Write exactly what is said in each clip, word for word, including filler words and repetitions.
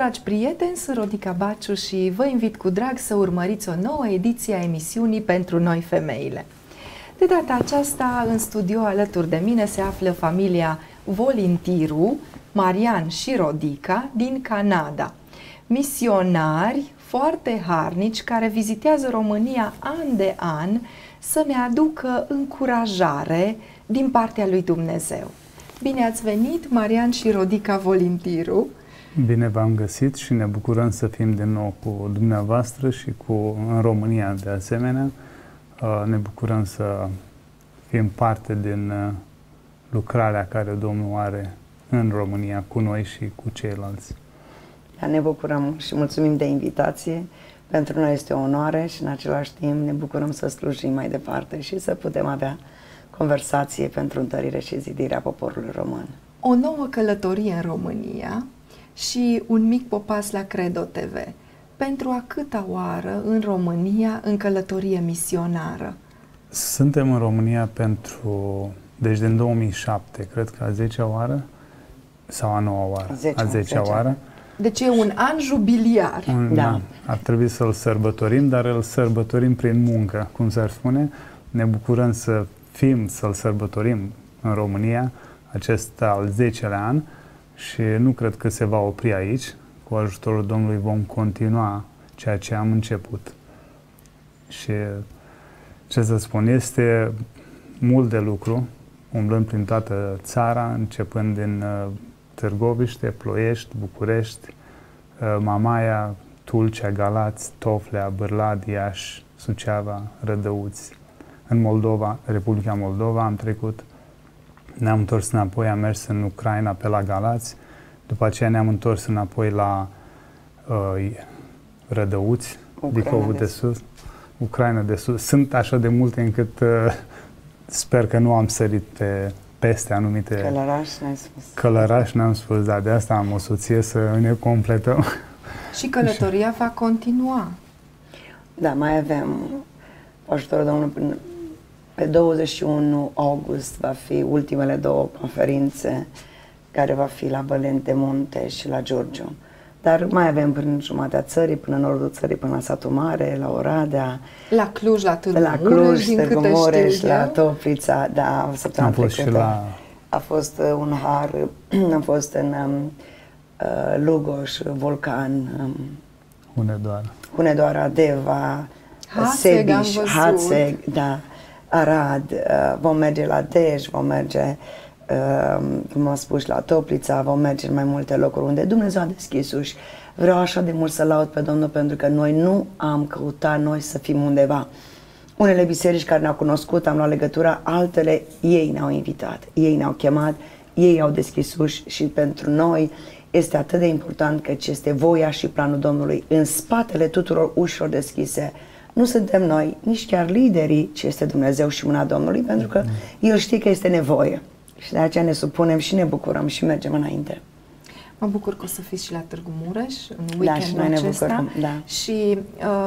dragi prieteni, sunt Rodica Baciu și vă invit cu drag să urmăriți o nouă ediție a emisiunii Pentru Noi Femeile. De data aceasta, în studio alături de mine se află familia Volintiru, Marian și Rodica din Canada, misionari foarte harnici care vizitează România an de an să ne aducă încurajare din partea lui Dumnezeu. Bine ați venit, Marian și Rodica Volintiru! Bine v-am găsit și ne bucurăm să fim din nou cu dumneavoastră și cu în România de asemenea. Ne bucurăm să fim parte din lucrarea care Domnul are în România cu noi și cu ceilalți. Da, ne bucurăm și mulțumim de invitație. Pentru noi este o onoare și în același timp ne bucurăm să slujim mai departe și să putem avea conversație pentru întărire și zidirea poporului român. O nouă călătorie în România și un mic popas la Credo T V. Pentru a câta oară în România în călătorie misionară? Suntem în România pentru, deci din două mii șapte, cred că a zecea oară sau a noua oară? zece, a zecea oară. Deci e un an jubiliar. Un, da. Ar trebui să-l sărbătorim, dar îl sărbătorim prin muncă, cum s-ar spune. Ne bucurăm să fim, să-l sărbătorim în România, acest al zecelea an, și nu cred că se va opri aici. Cu ajutorul Domnului vom continua ceea ce am început. Și ce să spun, este mult de lucru. Umblăm prin toată țara, începând din uh, Târgoviște, Ploiești, București, uh, Mamaia, Tulcea, Galați, Toflea, Bârlad, Iași, Suceava, Rădăuți. În Moldova, Republica Moldova am trecut. Ne-am întors înapoi, am mers în Ucraina pe la Galați. După aceea ne-am întors înapoi la uh, Rădăuți, Dicovul de Sus, Ucraina de Sus. Sunt așa de multe încât uh, sper că nu am sărit pe peste anumite... Călăraș, ne-ai spus. Călăraș, ne-am spus, dar de asta am o soție să ne completăm. Și călătoria va continua. Da, mai avem ajutorul Domnului până pe douăzeci și unu august va fi ultimele două conferințe, care va fi la Bălente Munte și la Giurgiu. Dar mai avem până în jumatea țării, până în nordul țării, până la Satul Mare, la Oradea. La Cluj, la Târgu La Cluj, Târgu Mureș, la Toplița, da, săptămâna trecută. La... A fost uh, un har, am fost în um, uh, Lugoș, Vulcan, um, Hunedoara, Hunedoara, Deva, Haseg, Sebiș, Haseg, da, Arad, uh, vom merge la Dej, vom merge, uh, cum am spus, la Toplița, vom merge în mai multe locuri unde Dumnezeu a deschis uși. Vreau așa de mult să laud pe Domnul pentru că noi nu am căutat noi să fim undeva. Unele biserici care ne-au cunoscut, am luat legătura, altele ei ne-au invitat, ei ne-au chemat, ei au deschis uși și pentru noi este atât de important că este voia și planul Domnului în spatele tuturor ușilor deschise. Nu suntem noi, nici chiar liderii, ci este Dumnezeu și mâna Domnului, pentru că El știe că este nevoie. Și de aceea ne supunem și ne bucurăm și mergem înainte. Mă bucur că o să fiți și la Târgu Mureș în weekendul da, și noi acesta. Ne bucurăm, da. Și uh,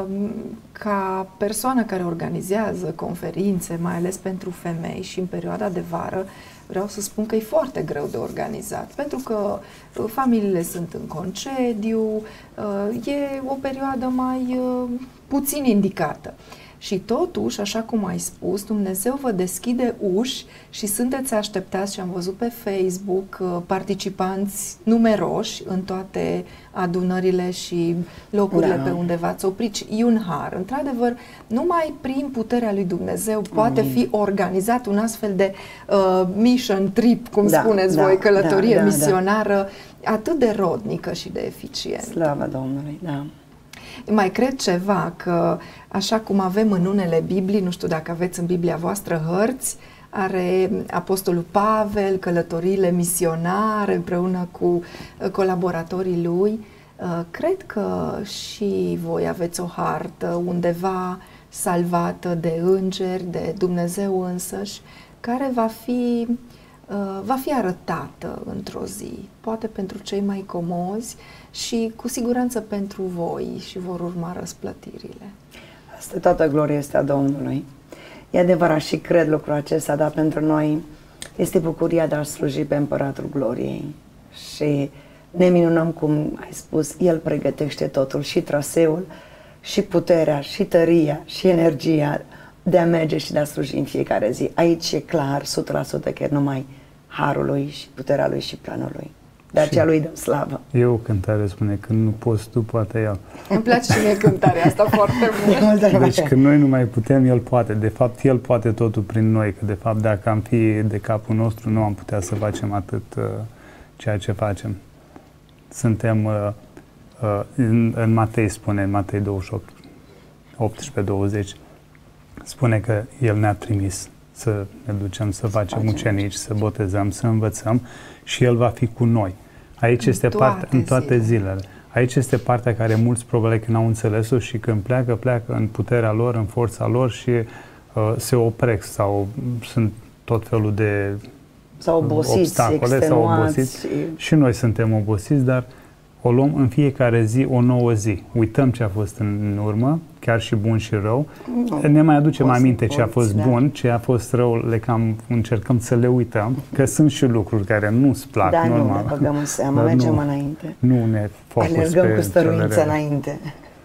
ca persoană care organizează conferințe, mai ales pentru femei și în perioada de vară, vreau să spun că e foarte greu de organizat, pentru că uh, familiile sunt în concediu, uh, e o perioadă mai uh, puțin indicată. Și totuși, așa cum ai spus, Dumnezeu vă deschide uși și sunteți așteptați și am văzut pe Facebook participanți numeroși în toate adunările și locurile da. pe unde v-ați oprit. E un har. Într-adevăr, numai prin puterea lui Dumnezeu poate Amin. fi organizat un astfel de uh, mission trip, cum da, spuneți da, voi, călătorie da, da, misionară, da. atât de rodnică și de eficientă. Slavă Domnului, da. Mai cred ceva, că așa cum avem în unele Biblii, nu știu dacă aveți în Biblia voastră hărți, are Apostolul Pavel, călătoriile misionare împreună cu colaboratorii lui. Cred că și voi aveți o hartă undeva salvată de îngeri, de Dumnezeu însăși, care va fi, va fi arătată într-o zi, poate pentru cei mai comozi și cu siguranță pentru voi și vor urma răsplătirile. Asta toată gloria este a Domnului. E adevărat și cred lucrul acesta, dar pentru noi este bucuria de a sluji pe Împăratul Gloriei. Și ne minunăm, cum ai spus, El pregătește totul, și traseul, și puterea, și tăria, și energia de a merge și de a sluji în fiecare zi. Aici e clar, o sută la sută, că e numai harul Lui și puterea Lui și planul Lui. De aceea Lui dăm slavă. E o cântare, spune, când nu poți tu, poate El. Îmi place și mie cântarea asta foarte mult. Deci când noi nu mai putem, El poate. De fapt, El poate totul prin noi. Că de fapt, dacă am fi de capul nostru, nu am putea să facem atât uh, ceea ce facem. Suntem, uh, uh, în, în Matei spune, în Matei douăzeci și opt, optsprezece douăzeci, spune că El ne-a trimis să ne ducem să facem ucenici, să botezăm, să învățăm și El va fi cu noi. Aici este partea, în toate zilele. Aici este partea care mulți probabil că n-au înțeles-o și când pleacă, pleacă în puterea lor, în forța lor și uh, se opresc sau sunt tot felul de sau obosiți, obstacole sau obosiți. Și... și noi suntem obosiți, dar o luăm în fiecare zi o nouă zi. Uităm ce a fost în urmă, chiar și bun și rău. No, ne mai aducem aminte ce a fost bun, ce a fost rău, le cam încercăm să le uităm, că sunt și lucruri care nu-ți plac, da, normal. Da, nu ne băgăm în seamă, mergem nu, înainte. Nu ne focus pe alergăm cu stăruință înainte.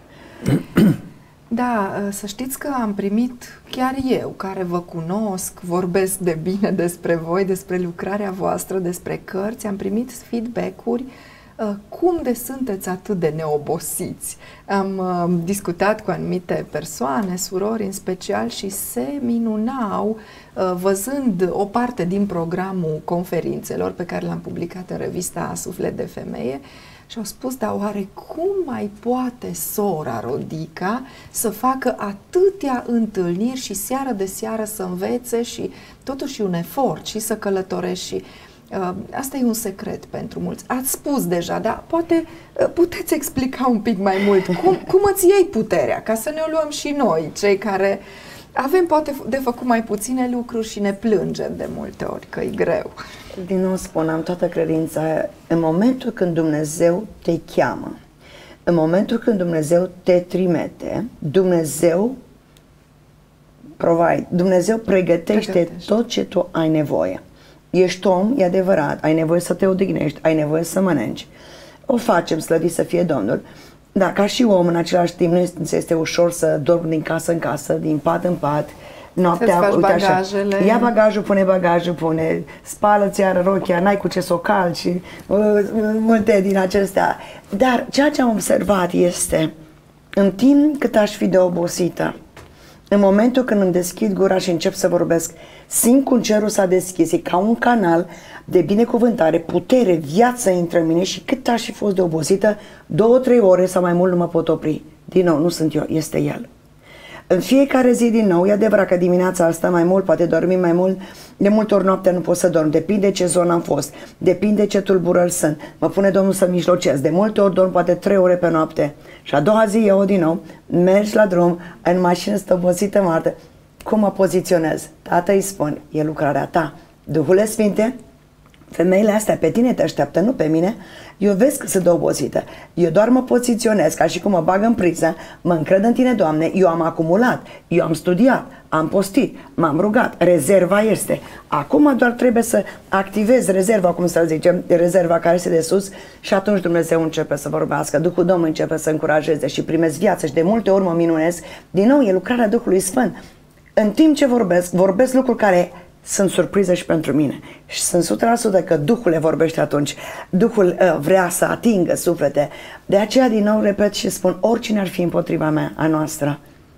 Da, să știți că am primit chiar eu, care vă cunosc, vorbesc de bine despre voi, despre lucrarea voastră, despre cărți, am primit feedback-uri. Cum de sunteți atât de neobosiți? Am uh, discutat cu anumite persoane, surori în special, și se minunau uh, văzând o parte din programul conferințelor pe care l-am publicat în revista Suflet de Femeie și au spus, dar oare cum mai poate sora Rodica să facă atâtea întâlniri și seară de seară să învețe și totuși un efort și să călătorești și Uh, asta e un secret pentru mulți. Ați spus deja, dar poate uh, puteți explica un pic mai mult cum, cum îți iei puterea, ca să ne o luăm și noi, cei care avem poate de făcut mai puține lucruri și ne plângem de multe ori că e greu. Din nou spun, am toată credința, în momentul când Dumnezeu te cheamă, în momentul când Dumnezeu te trimite, Dumnezeu provide, Dumnezeu pregătește, pregătește tot ce tu ai nevoie. Ești om, e adevărat, ai nevoie să te odihnești, ai nevoie să mănânci. O facem, slăvit să fie Domnul, dar ca și om, în același timp, nu este ușor să dormi din casă în casă, din pat în pat, noaptea, uite așa, ia bagajul, pune bagajul, pune, spală-ți iară rochia, n-ai cu ce să o calci, uh, multe din acestea. Dar ceea ce am observat este, în timp cât aș fi de obosită, în momentul când îmi deschid gura și încep să vorbesc, simt cum cerul s-a deschis, e ca un canal de binecuvântare, putere, viață intră în mine și cât aș fi fost de obosită, două, trei ore sau mai mult nu mă pot opri. Din nou, nu sunt eu, este El. În fiecare zi din nou, e adevărat că dimineața asta mai mult, poate dormi mai mult, de multe ori noaptea nu pot să dorm, depinde ce zonă am fost, depinde ce tulburări sunt, mă pune Domnul să mijlocesc, de multe ori dorm poate trei ore pe noapte și a doua zi eu din nou, mergi la drum, în mașină, sunt obosită, moartă, cum mă poziționez? Tată îi spun, e lucrarea ta, Duhule Sfinte, femeile astea pe tine te așteaptă, nu pe mine. Eu vezi că sunt obosită. Eu doar mă poziționez ca și cum mă bag în priză, mă încred în tine, Doamne, eu am acumulat, eu am studiat, am postit, m-am rugat, rezerva este. Acum doar trebuie să activez rezerva, cum să zicem, rezerva care este de sus și atunci Dumnezeu începe să vorbească, Duhul Domnului începe să încurajeze și primesc viață și de multe ori mă minunez. Din nou, e lucrarea Duhului Sfânt. În timp ce vorbesc, vorbesc lucruri care sunt surpriză și pentru mine. Și sunt o sută la sută că Duhul le vorbește atunci. Duhul uh, vrea să atingă suflete. De aceea, din nou, repet și spun, oricine ar fi împotriva mea, a noastră,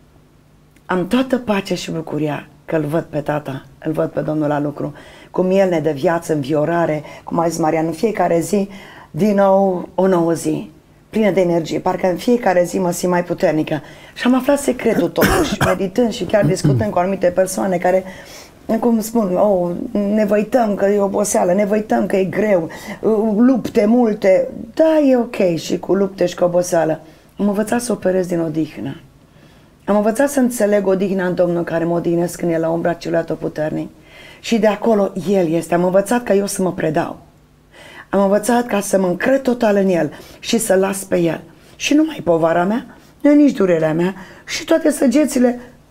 am toată pacea și bucuria că îl văd pe Tata, îl văd pe Domnul la lucru. Cum El ne dă viață, înviorare, cum a zis Marian, în fiecare zi, din nou, o nouă zi, plină de energie. Parcă în fiecare zi mă simt mai puternică. Și am aflat secretul totuși, meditând și chiar discutând cu anumite persoane care, cum spun, oh, ne văităm că e oboseală, ne văităm că e greu, lupte multe. Da, e ok și cu lupte și cu oboseală. Am învățat să operez din odihnă. Am învățat să înțeleg odihna în Domnul care mă odihnesc când e la umbra celui atotputernic. Și de acolo El este. Am învățat ca eu să mă predau. Am învățat ca să mă încred total în El și să las pe El. Și nu mai povara mea, nu nici durerea mea și toate săgețile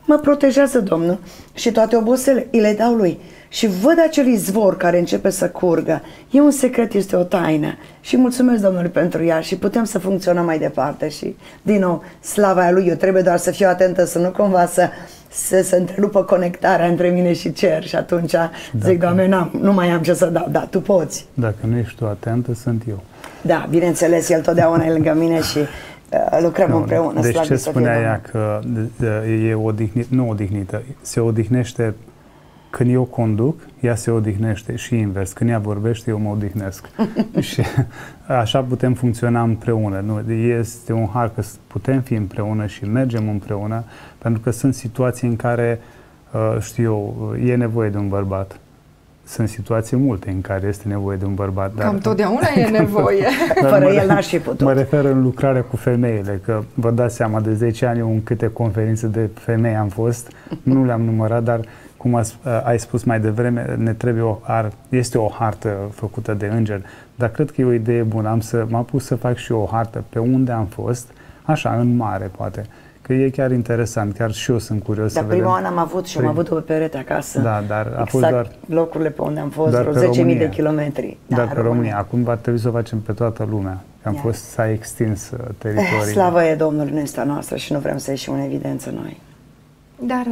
mă protejează Domnul și toate obosele îi le dau lui. Și văd acel izvor care începe să curgă. E un secret, este o taină. Și mulțumesc Domnului pentru ea și putem să funcționăm mai departe. Și, din nou, slava lui, eu trebuie doar să fiu atentă, să nu cumva să să se întrerupă conectarea între mine și cer. Și atunci Dacă, zic, Doamne, n-am, nu mai am ce să dau. Da, Tu poți. Dacă nu ești tu atentă, sunt eu. Da, bineînțeles, El totdeauna e lângă mine și uh, lucrăm nu, împreună. Deci ce spunea ea că e odihnit, nu odihnită, se odihnește când eu conduc, ea se odihnește și invers. Când ea vorbește, eu mă odihnesc. Și așa putem funcționa împreună. Nu? Este un har că putem fi împreună și mergem împreună, pentru că sunt situații în care, știu eu, e nevoie de un bărbat. Sunt situații multe în care este nevoie de un bărbat. Cam totdeauna e nevoie. Fără el n-aș fi putut. Mă refer în lucrarea cu femeile, că vă dați seama, de zece ani eu în câte conferințe de femei am fost, nu le-am numărat, dar cum ai spus mai devreme, ne trebuie o, ar, este o hartă făcută de îngeri, dar cred că e o idee bună. Am să, m-am pus să fac și eu o hartă pe unde am fost, așa, în mare, poate. Că e chiar interesant, chiar și eu sunt curios dar să vedem. Dar prima an am avut și am avut-o pe perete acasă. Da, dar a exact fost doar locurile pe unde am fost, vreo zece mii de kilometri. Da, dar pe România. România. Acum va trebui să o facem pe toată lumea. Am yeah. fost, s-a extins uh, teritoriul. Eh, slavă e Domnului în esta noastră și nu vrem să ieșim în evidență noi. Dar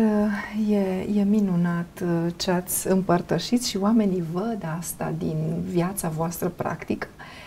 e, e minunat ce ați împărtășit și oamenii văd asta din viața voastră practică.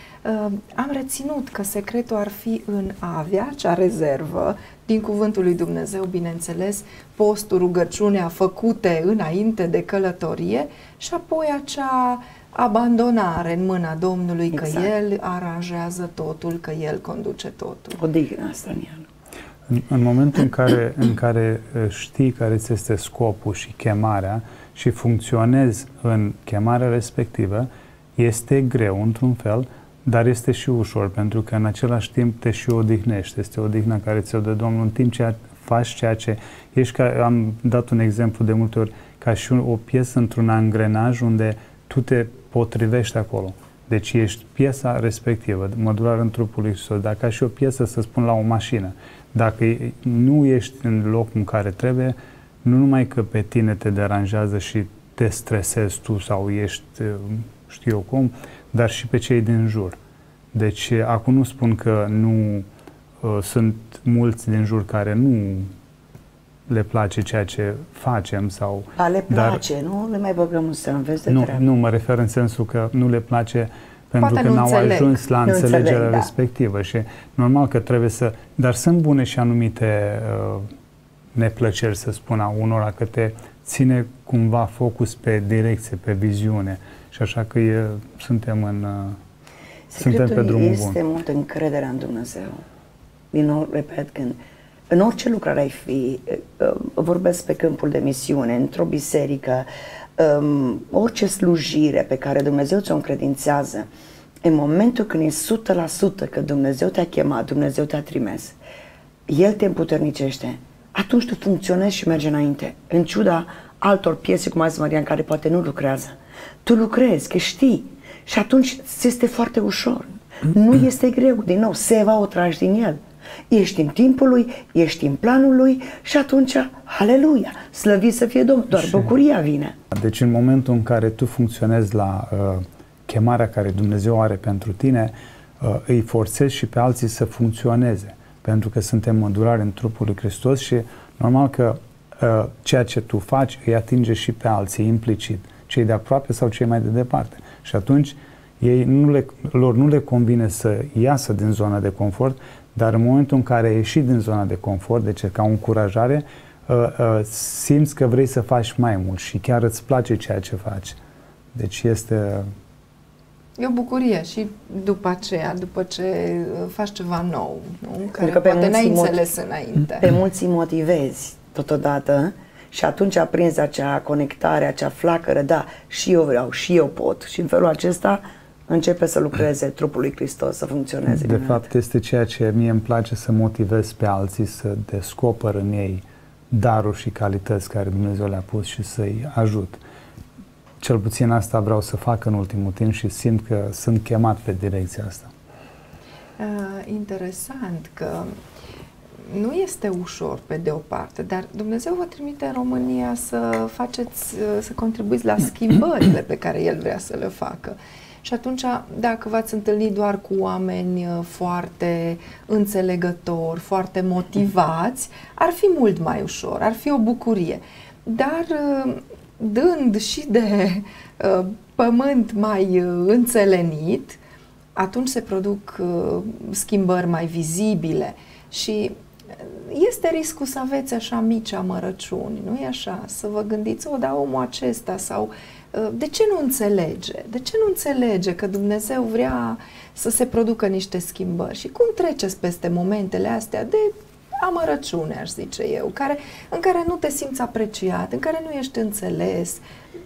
Am reținut că secretul ar fi în a avea acea rezervă din Cuvântul lui Dumnezeu, bineînțeles, postul, rugăciunea făcute înainte de călătorie și apoi acea abandonare în mâna Domnului, exact. Că El aranjează totul, că El conduce totul. Odihnă asta în El. În, în momentul în care, în care știi care ți este scopul și chemarea și funcționezi în chemarea respectivă, este greu într-un fel, dar este și ușor, pentru că în același timp te și odihnești. Este o odihnă care ți-o dă Domnul în timp ce faci ceea ce ești. Ca, am dat un exemplu de multe ori, ca și o piesă într-un angrenaj unde tu te potrivești acolo. Deci ești piesa respectivă, mădular în trupul lui Hristos. Dacă ca și o piesă, să spun, la o mașină, dacă nu ești în locul în care trebuie, nu numai că pe tine te deranjează și te stresezi tu sau ești, știu eu cum, dar și pe cei din jur. Deci, acum nu spun că nu uh, sunt mulți din jur care nu le place ceea ce facem sau... A, le place, dar, nu le mai băgăm în seamă, vezi de nu, treabă. nu, mă refer în sensul că nu le place pentru Poate că nu n-au înțeleg. ajuns la nu înțelegerea înțeleg, da. respectivă și normal că trebuie să... Dar sunt bune și anumite uh, neplăceri, să spun, a unora, că te ține cumva focus pe direcție, pe viziune și așa că e, suntem în... Uh, suntem pe drumul este bun. mult încrederea în Dumnezeu. Din nou, repet, când în orice lucrare ai fi, vorbesc pe câmpul de misiune, într-o biserică, orice slujire pe care Dumnezeu ți-o încredințează, în momentul când e o sută la sută că Dumnezeu te-a chemat, Dumnezeu te-a trimis, El te împuternicește, atunci tu funcționezi și mergi înainte, în ciuda altor piese, cum a zis Maria, în care poate nu lucrează. Tu lucrezi, că știi, și atunci ți este foarte ușor. Nu este greu, din nou, seva o tragi din El. Ești în timpul Lui, ești în planul Lui și atunci, aleluia, slăvit să fie Domnul, doar și bucuria vine. Deci în momentul în care tu funcționezi la uh, chemarea care Dumnezeu are pentru tine, uh, îi forțezi și pe alții să funcționeze, pentru că suntem mădurari în trupul lui Hristos și normal că uh, ceea ce tu faci îi atinge și pe alții implicit, cei de aproape sau cei mai de departe. Și atunci ei nu le, lor nu le convine să iasă din zona de confort, dar în momentul în care ai ieșit din zona de confort, deci ca o încurajare, uh, uh, simți că vrei să faci mai mult și chiar îți place ceea ce faci. Deci este... E o bucurie și după aceea, după ce faci ceva nou, nu? Care că poate n-ai motiv... înțeles înainte. Pe mulți îi motivezi totodată și atunci aprinzi acea conectare, acea flacără, da, și eu vreau, și eu pot. Și în felul acesta începe să lucreze trupul lui Hristos, să funcționeze. De fapt, este ceea ce mie îmi place, să motivez pe alții să descoperă în ei daruri și calități care Dumnezeu le-a pus și să-i ajut. Cel puțin asta vreau să fac în ultimul timp și simt că sunt chemat pe direcția asta. Uh, interesant că nu este ușor pe de o parte, dar Dumnezeu vă trimite în România să faceți, să contribuiți la schimbările pe care El vrea să le facă. Și atunci, dacă v-ați întâlnit doar cu oameni foarte înțelegători, foarte motivați, ar fi mult mai ușor, ar fi o bucurie. Dar dând și de uh, pământ mai uh, înțelenit, atunci se produc uh, schimbări mai vizibile și este riscul să aveți așa mici amărăciuni, nu-i așa? Să vă gândiți, o, da, omul acesta sau uh, de ce nu înțelege? De ce nu înțelege că Dumnezeu vrea să se producă niște schimbări? Și cum treceți peste momentele astea de amărăciune, aș zice eu, care, în care nu te simți apreciat, în care nu ești înțeles,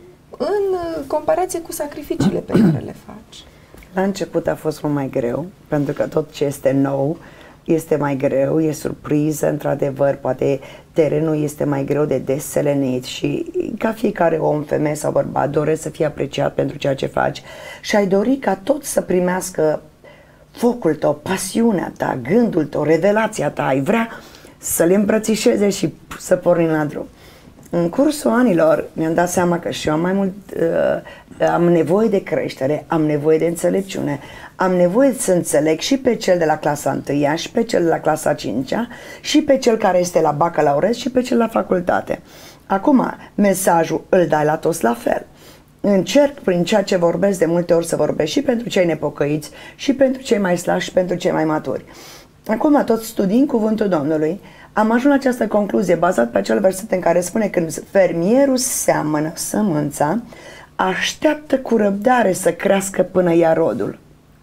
în comparație cu sacrificiile pe care le faci? La început a fost mult mai greu, pentru că tot ce este nou este mai greu, e surpriză, într-adevăr, poate terenul este mai greu de deselenit și ca fiecare om, femeie sau bărbat, doresc să fie apreciat pentru ceea ce faci și ai dori ca tot să primească focul tău, pasiunea ta, gândul tău, revelația ta, ai vrea să le îmbrățișeze și să pornim la drum. În cursul anilor mi-am dat seama că și eu am mai mult, uh, am nevoie de creștere, am nevoie de înțelepciune, am nevoie să înțeleg și pe cel de la clasa întâia, și pe cel de la clasa a cincea, și pe cel care este la bacalaureat, și pe cel la facultate. Acum, mesajul îl dai la toți la fel. Încerc prin ceea ce vorbesc de multe ori să vorbesc și pentru cei nepocăiți, și pentru cei mai slabi, și pentru cei mai maturi. Acum, tot studiind cuvântul Domnului, am ajuns la această concluzie bazat pe acel verset în care spune: când fermierul seamănă sămânța, așteaptă cu răbdare să crească până ia rodul.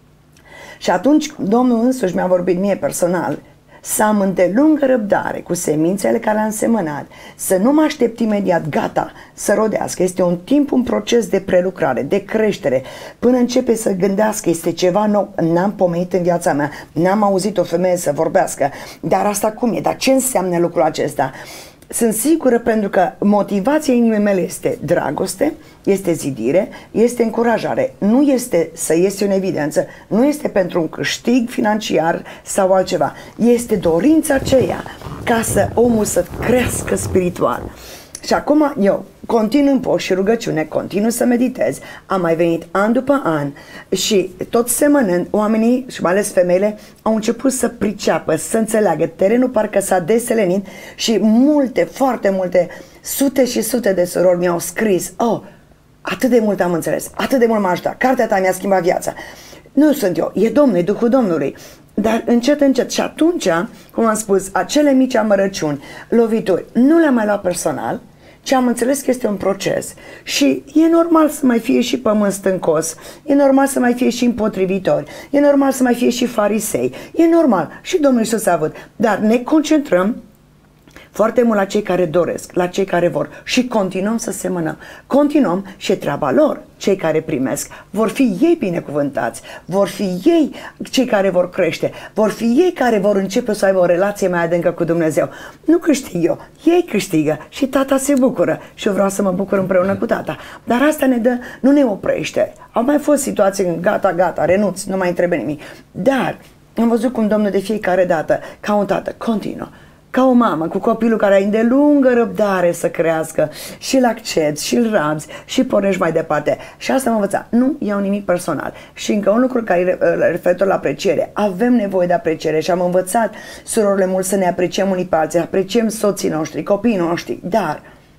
Și atunci Domnul însuși mi-a vorbit mie personal să am îndelungă răbdare cu semințele care le-am semănat, să nu mă aștept imediat, gata, să rodească. Este un timp, un proces de prelucrare, de creștere, până începe să gândească, este ceva nou, n-am pomenit în viața mea, n-am auzit o femeie să vorbească, dar asta cum e, dar ce înseamnă lucrul acesta? Sunt sigură, pentru că motivația inimii mele este dragoste, este zidire, este încurajare, nu este să iese în evidență, nu este pentru un câștig financiar sau altceva, este dorința aceea ca să omul să crească spiritual. Și acum eu continui în post și rugăciune, continui să meditez, am mai venit an după an și tot semănând, oamenii și mai ales femeile au început să priceapă, să înțeleagă, terenul parcă s-a deselenit și multe, foarte multe, sute și sute de surori mi-au scris: oh, atât de mult am înțeles, atât de mult m-a ajutat, cartea ta mi-a schimbat viața. Nu sunt eu, e Domnul, e Duhul Domnului. Dar încet, încet. Și atunci, cum am spus, acele mici amărăciuni, lovituri, nu le-am mai luat personal, ci am înțeles că este un proces. Și e normal să mai fie și pământ stâncos, e normal să mai fie și împotrivitori, e normal să mai fie și farisei, e normal, și Domnul Iisus a avut. Dar ne concentrăm foarte mult la cei care doresc, la cei care vor și continuăm să semănăm. Continuăm și e treaba lor, cei care primesc. Vor fi ei binecuvântați, vor fi ei cei care vor crește, vor fi ei care vor începe să aibă o relație mai adâncă cu Dumnezeu. Nu câștig eu, ei câștigă și tata se bucură și eu vreau să mă bucur împreună cu tata. Dar asta ne dă, nu ne oprește. Au mai fost situații în gata, gata, renunț, nu mai trebuie nimic. Dar am văzut cum Domnul de fiecare dată, ca un tată, continuă. Ca o mamă cu copilul care ai îndelungă răbdare să crească și îl accepti și îl rabzi și pornești mai departe. Și asta m-a învățat. Nu iau nimic personal. Și încă un lucru care e referitor la apreciere. Avem nevoie de apreciere și am învățat surorile mult să ne apreciem unii pe alții, apreciem soții noștri, copiii noștri. Dar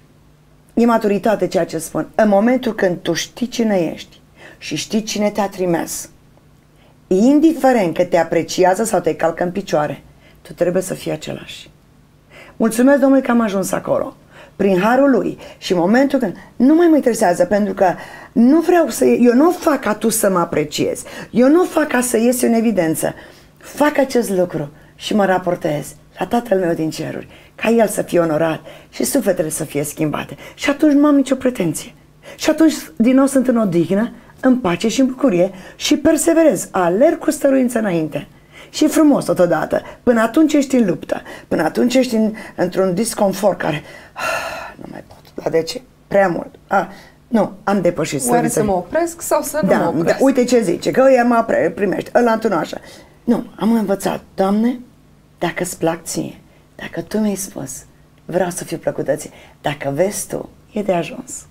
e maturitate ceea ce spun. În momentul când tu știi cine ești și știi cine te-a trimis, indiferent că te apreciază sau te calcă în picioare, tu trebuie să fii același. Mulțumesc Domnului că am ajuns acolo, prin harul Lui, și în momentul când nu mai mă interesează, pentru că nu vreau să, eu nu fac ca tu să mă apreciezi, eu nu fac ca să ies în evidență, fac acest lucru și mă raportez la Tatăl meu din ceruri, ca El să fie onorat și sufletele să fie schimbate. Și atunci nu am nicio pretenție. Și atunci din nou sunt în odihnă, în pace și în bucurie și perseverez, alerg cu stăruință înainte. Și frumos totodată. Până atunci ești în luptă. Până atunci ești în, într-un disconfort care... Ah, nu mai pot. Dar de ce? Prea mult. Ah, nu, am depășit. Oare să mă opresc sau să nu da, mă opresc? Da, uite ce zice, că ăia mă primești, ăla într așa. Nu, am învățat, Doamne, dacă îți plac ție Dacă tu mi-ai spus, vreau să fiu plăcută ție, dacă vezi tu, e de ajuns.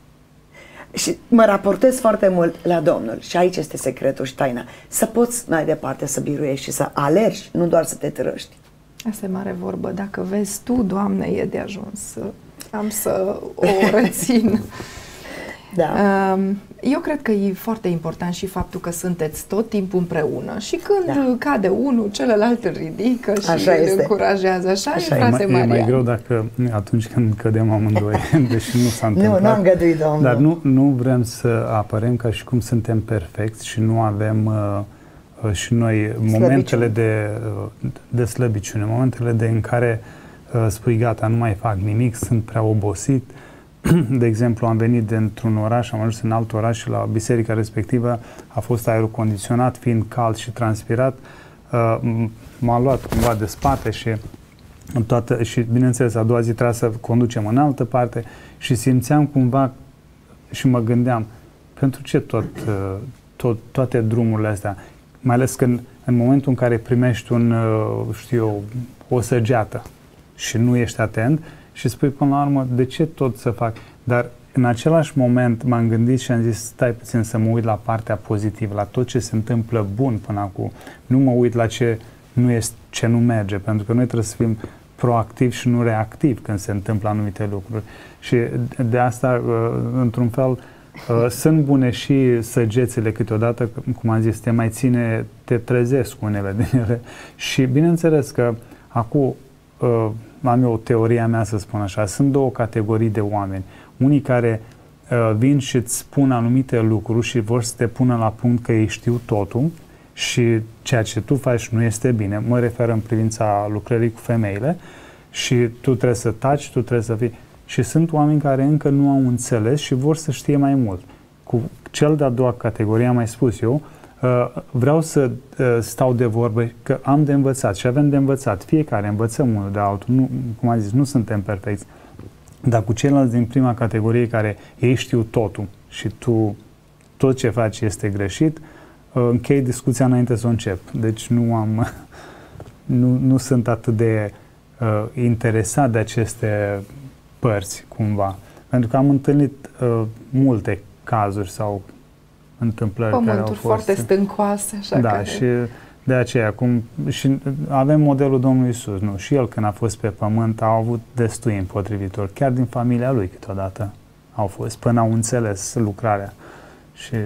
Și mă raportez foarte mult la Domnul și aici este secretul și taina. Să poți mai departe să biruiești și să alergi, nu doar să te târăști. Asta e mare vorbă. Dacă vezi tu, Doamne, e de ajuns. Am să o rețin. Da. Eu cred că e foarte important și faptul că sunteți tot timpul împreună și când da. cade unul, celălalt îl ridică și așa îl este. încurajează. Așa, așa e, frate e, mai, e mai greu dacă atunci când cădem amândoi, deși nu s-a întâmplat. Nu, nu am găduit, Domnul. Dar nu, nu vrem să apărem ca și cum suntem perfecți și nu avem uh, uh, și noi slăbiciune. momentele de, uh, de slăbiciune, momentele de în care uh, spui gata, nu mai fac nimic, sunt prea obosit. De exemplu, am venit dintr-un oraș, am ajuns în alt oraș și la biserica respectivă a fost aerul condiționat, fiind cald și transpirat, uh, m-a luat cumva de spate și, toată, și bineînțeles, a doua zi trebuia să conducem în altă parte și simțeam cumva și mă gândeam, pentru ce tot, uh, tot, toate drumurile astea? Mai ales când în momentul în care primești un, uh, știu eu, o săgeată și nu ești atent, și spui până la urmă, de ce tot să fac? Dar în același moment m-am gândit și am zis, stai puțin să mă uit la partea pozitivă, la tot ce se întâmplă bun până acum. Nu mă uit la ce nu, este, ce nu merge, pentru că noi trebuie să fim proactivi și nu reactivi când se întâmplă anumite lucruri. Și de asta, într-un fel, sunt bune și săgețile câteodată, cum am zis, te mai ține, te trezesc unele din ele. Și bineînțeles că acum am eu o teorie a mea, să spun așa. Sunt două categorii de oameni. Unii care uh, vin și îți spun anumite lucruri și vor să te pună la punct că ei știu totul și ceea ce tu faci nu este bine. Mă refer în privința lucrării cu femeile și tu trebuie să taci, tu trebuie să fii... Și sunt oameni care încă nu au înțeles și vor să știe mai mult. Cu cel de-a doua categorie, am mai spus eu, Uh, vreau să uh, stau de vorbă că am de învățat și avem de învățat. Fiecare învățăm unul de altul. Nu, cum am zis, nu suntem perfecți. Dar cu ceilalți din prima categorie care ei știu totul și tu tot ce faci este greșit, uh, închei discuția înainte să o încep. Deci nu am nu, nu sunt atât de uh, interesat de aceste părți cumva. Pentru că am întâlnit uh, multe cazuri sau întâmplări Pământuri care au fost foarte stâncoase, așa. Da, care... și de aceea, cum și avem modelul Domnului Iisus, nu? Și el când a fost pe pământ a avut destui împotrivitori, chiar din familia lui câteodată au fost, până au înțeles lucrarea. Și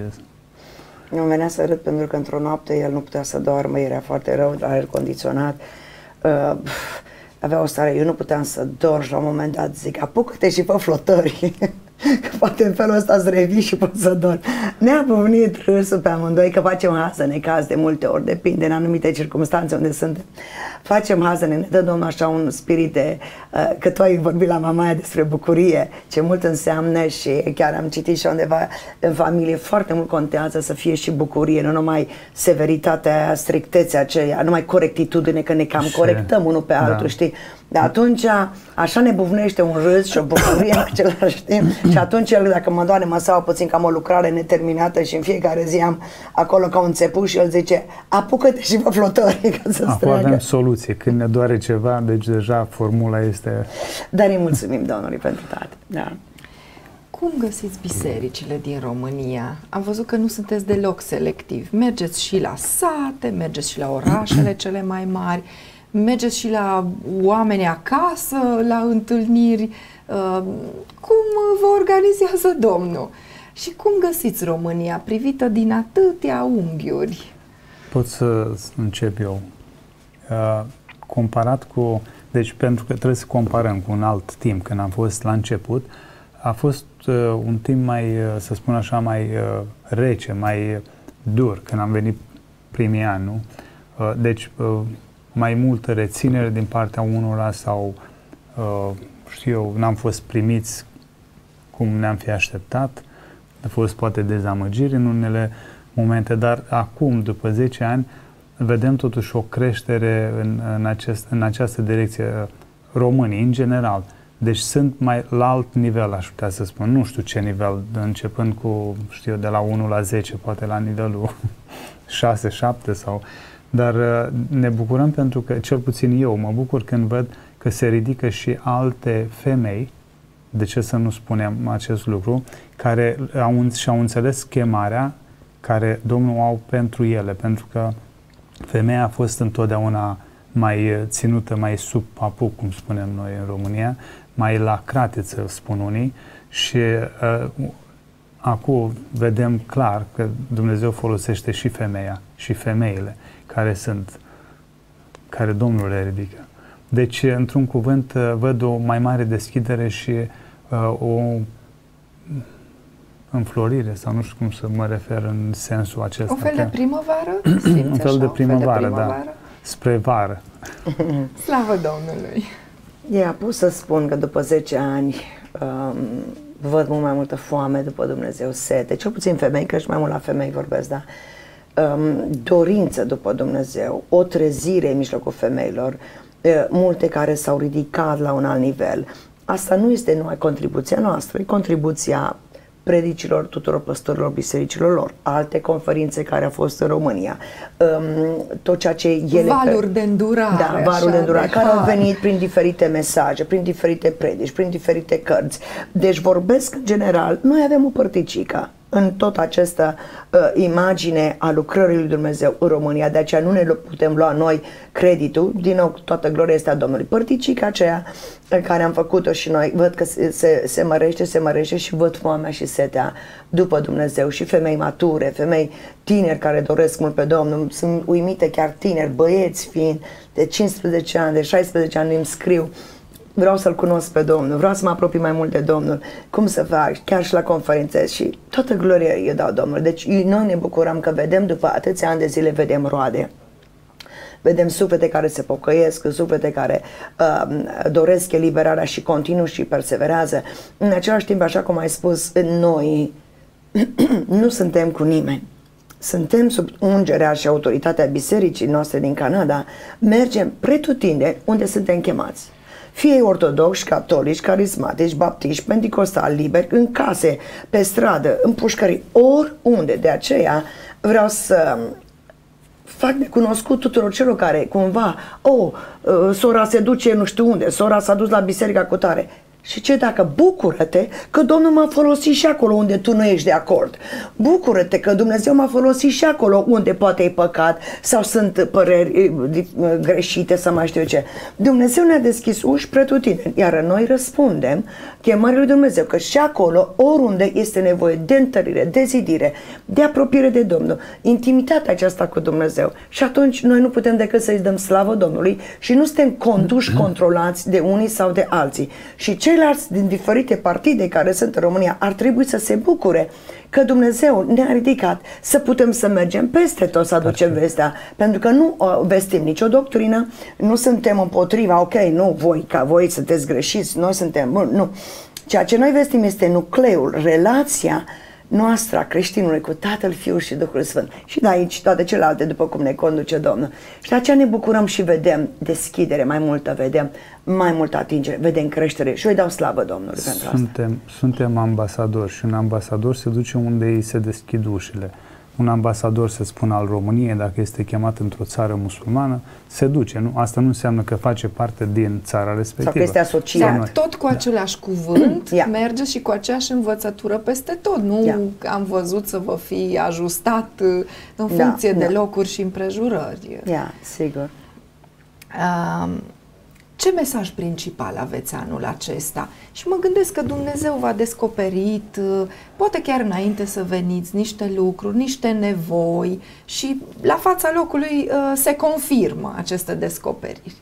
îmi venea să râd pentru că într-o noapte el nu putea să doarmă, era foarte rău, aer condiționat. Uh, avea o stare, eu nu puteam să dorm și la un moment dat zic, apucă-te și fă flotări. Că poate în felul ăsta îți revii și poți să dormi. Ne-a pornit râsul pe amândoi, că facem hază necaz de multe ori, depinde în anumite circunstanțe unde suntem. Facem hază, ne dă Domnul așa un spirit de, uh, că tu ai vorbit la mamaia despre bucurie, ce mult înseamnă și chiar am citit și undeva în familie, foarte mult contează să fie și bucurie, nu numai severitatea aia, strictețea aceea, numai corectitudine, că ne cam și, corectăm unul pe altul, da. Știi? Dar atunci așa ne bufnește un râs și o bucurie în același timp și atunci el, dacă mă doare măsaua puțin că am o lucrare neterminată și în fiecare zi am acolo ca un țepuș și el zice, apucă-te și fă flotări ca să-ți treacă. Avem soluție. Când ne doare ceva, deci deja formula este... Dar îi mulțumim Domnului pentru toate. Da. Cum găsiți bisericile din România? Am văzut că nu sunteți deloc selectivi. Mergeți și la sate, mergeți și la orașele cele mai mari, mergeți și la oameni acasă, la întâlniri. Cum vă organizează Domnul? Și cum găsiți România privită din atâtea unghiuri? Pot să încep eu. Comparat cu... Deci pentru că trebuie să comparăm cu un alt timp, când am fost la început, a fost un timp mai, să spun așa, mai rece, mai dur, când am venit primii ani, nu? Deci mai multă reținere din partea unora sau, uh, știu eu, n-am fost primiți cum ne-am fi așteptat, a fost poate dezamăgiri în unele momente, dar acum, după zece ani, vedem totuși o creștere în, în, acest, în această direcție, românii, în general. Deci sunt mai la alt nivel, aș putea să spun, nu știu ce nivel, începând cu, știu eu, de la unu la zece, poate la nivelul șase șapte sau... Dar ne bucurăm pentru că, cel puțin eu, mă bucur când văd că se ridică și alte femei, de ce să nu spunem acest lucru, care au, și-au înțeles chemarea care Domnul au pentru ele, pentru că femeia a fost întotdeauna mai ținută, mai sub papuc, cum spunem noi în România, mai la cratiță, spun unii, și uh, acum vedem clar că Dumnezeu folosește și femeia și femeile care sunt, care Domnul le ridică. Deci, într-un cuvânt, văd o mai mare deschidere și uh, o înflorire, sau nu știu cum să mă refer în sensul acesta. Un fel de primăvară? Un fel de primăvară, da. Spre vară. Slavă Domnului! E apus să spun că după zece ani um, văd mult mai multă foame după Dumnezeu, sete, cel puțin femei, că și mai mult la femei vorbesc, da? Um, dorință după Dumnezeu, o trezire în mijlocul femeilor, uh, multe care s-au ridicat la un alt nivel. Asta nu este numai contribuția noastră, e contribuția predicilor tuturor păstorilor bisericilor lor, alte conferințe care au fost în România, um, tot ceea ce ele... Valuri de îndurare. Da, valuri de îndurare, de care har. Au venit prin diferite mesaje, prin diferite predici, prin diferite cărți. Deci vorbesc în general, noi avem o părticică în tot această uh, imagine a lucrării lui Dumnezeu în România, de aceea nu ne putem lua noi creditul, din nou toată gloria este a Domnului. Părticica aceea care am făcut-o și noi, văd că se, se, se mărește, se mărește și văd foamea și setea după Dumnezeu și femei mature, femei tineri care doresc mult pe Domnul, sunt uimite chiar tineri, băieți fiind de cincisprezece ani, de șaisprezece ani îmi scriu: vreau să-L cunosc pe Domnul, vreau să mă apropii mai mult de Domnul, cum să fac, chiar și la conferințe, și toată gloria îi dau Domnului. Deci noi ne bucurăm că vedem, după atâția ani de zile, vedem roade. Vedem suflete care se pocăiesc, suflete care uh, doresc eliberarea și continuă și perseverează. În același timp, așa cum ai spus, noi nu suntem cu nimeni. Suntem sub ungerea și autoritatea bisericii noastre din Canada, mergem pretutindeni unde suntem chemați. Fie ortodoxi, catolici, carismatici, baptiști, pentecostali, liberi, în case, pe stradă, în pușcării, oriunde. De aceea vreau să fac de cunoscut tuturor celor care cumva, oh, sora se duce nu știu unde, sora s-a dus la biserica cu tare. Și ce dacă? Bucură-te că Domnul m-a folosit și acolo unde tu nu ești de acord. Bucură-te că Dumnezeu m-a folosit și acolo unde poate e păcat sau sunt păreri greșite sau mai știu eu ce. Dumnezeu ne-a deschis uși pretutindeni, iar noi răspundem chemării lui Dumnezeu, că și acolo, oriunde este nevoie de întărire, de zidire, de apropiere de Domnul, intimitatea aceasta cu Dumnezeu. Și atunci noi nu putem decât să-i dăm slavă Domnului și nu suntem conduși, controlați de unii sau de alții. Și ceilalți din diferite partide care sunt în România ar trebui să se bucure că Dumnezeu ne-a ridicat să putem să mergem peste tot să aducem vestea, pentru că nu vestim nicio doctrină, nu suntem împotriva, ok, nu voi, ca voi sunteți greșiți, noi suntem, nu. Ceea ce noi vestim este nucleul, relația noastră a creștinului cu Tatăl, Fiul și Duhul Sfânt. Și de aici toate celelalte, după cum ne conduce Domnul. Și de aceea ne bucurăm și vedem deschidere mai multă, vedem mai multă atingere, vedem creștere și eu îi dau slavă Domnului pentru suntem, asta. Suntem ambasadori și un ambasador se duce unde îi se deschid ușile. Un ambasador, să spun, al României, dacă este chemat într-o țară musulmană, se duce. Nu? Asta nu înseamnă că face parte din țara respectivă. Sau că este asociat. Exact, tot cu același cuvânt yeah. merge și cu aceeași învățătură peste tot. Nu yeah. am văzut să vă fi ajustat în funcție da, de da. locuri și împrejurări. Yeah, sigur. Um, Ce mesaj principal aveți anul acesta? Și mă gândesc că Dumnezeu v-a descoperit, poate chiar înainte să veniți, niște lucruri, niște nevoi și la fața locului se confirmă aceste descoperiri.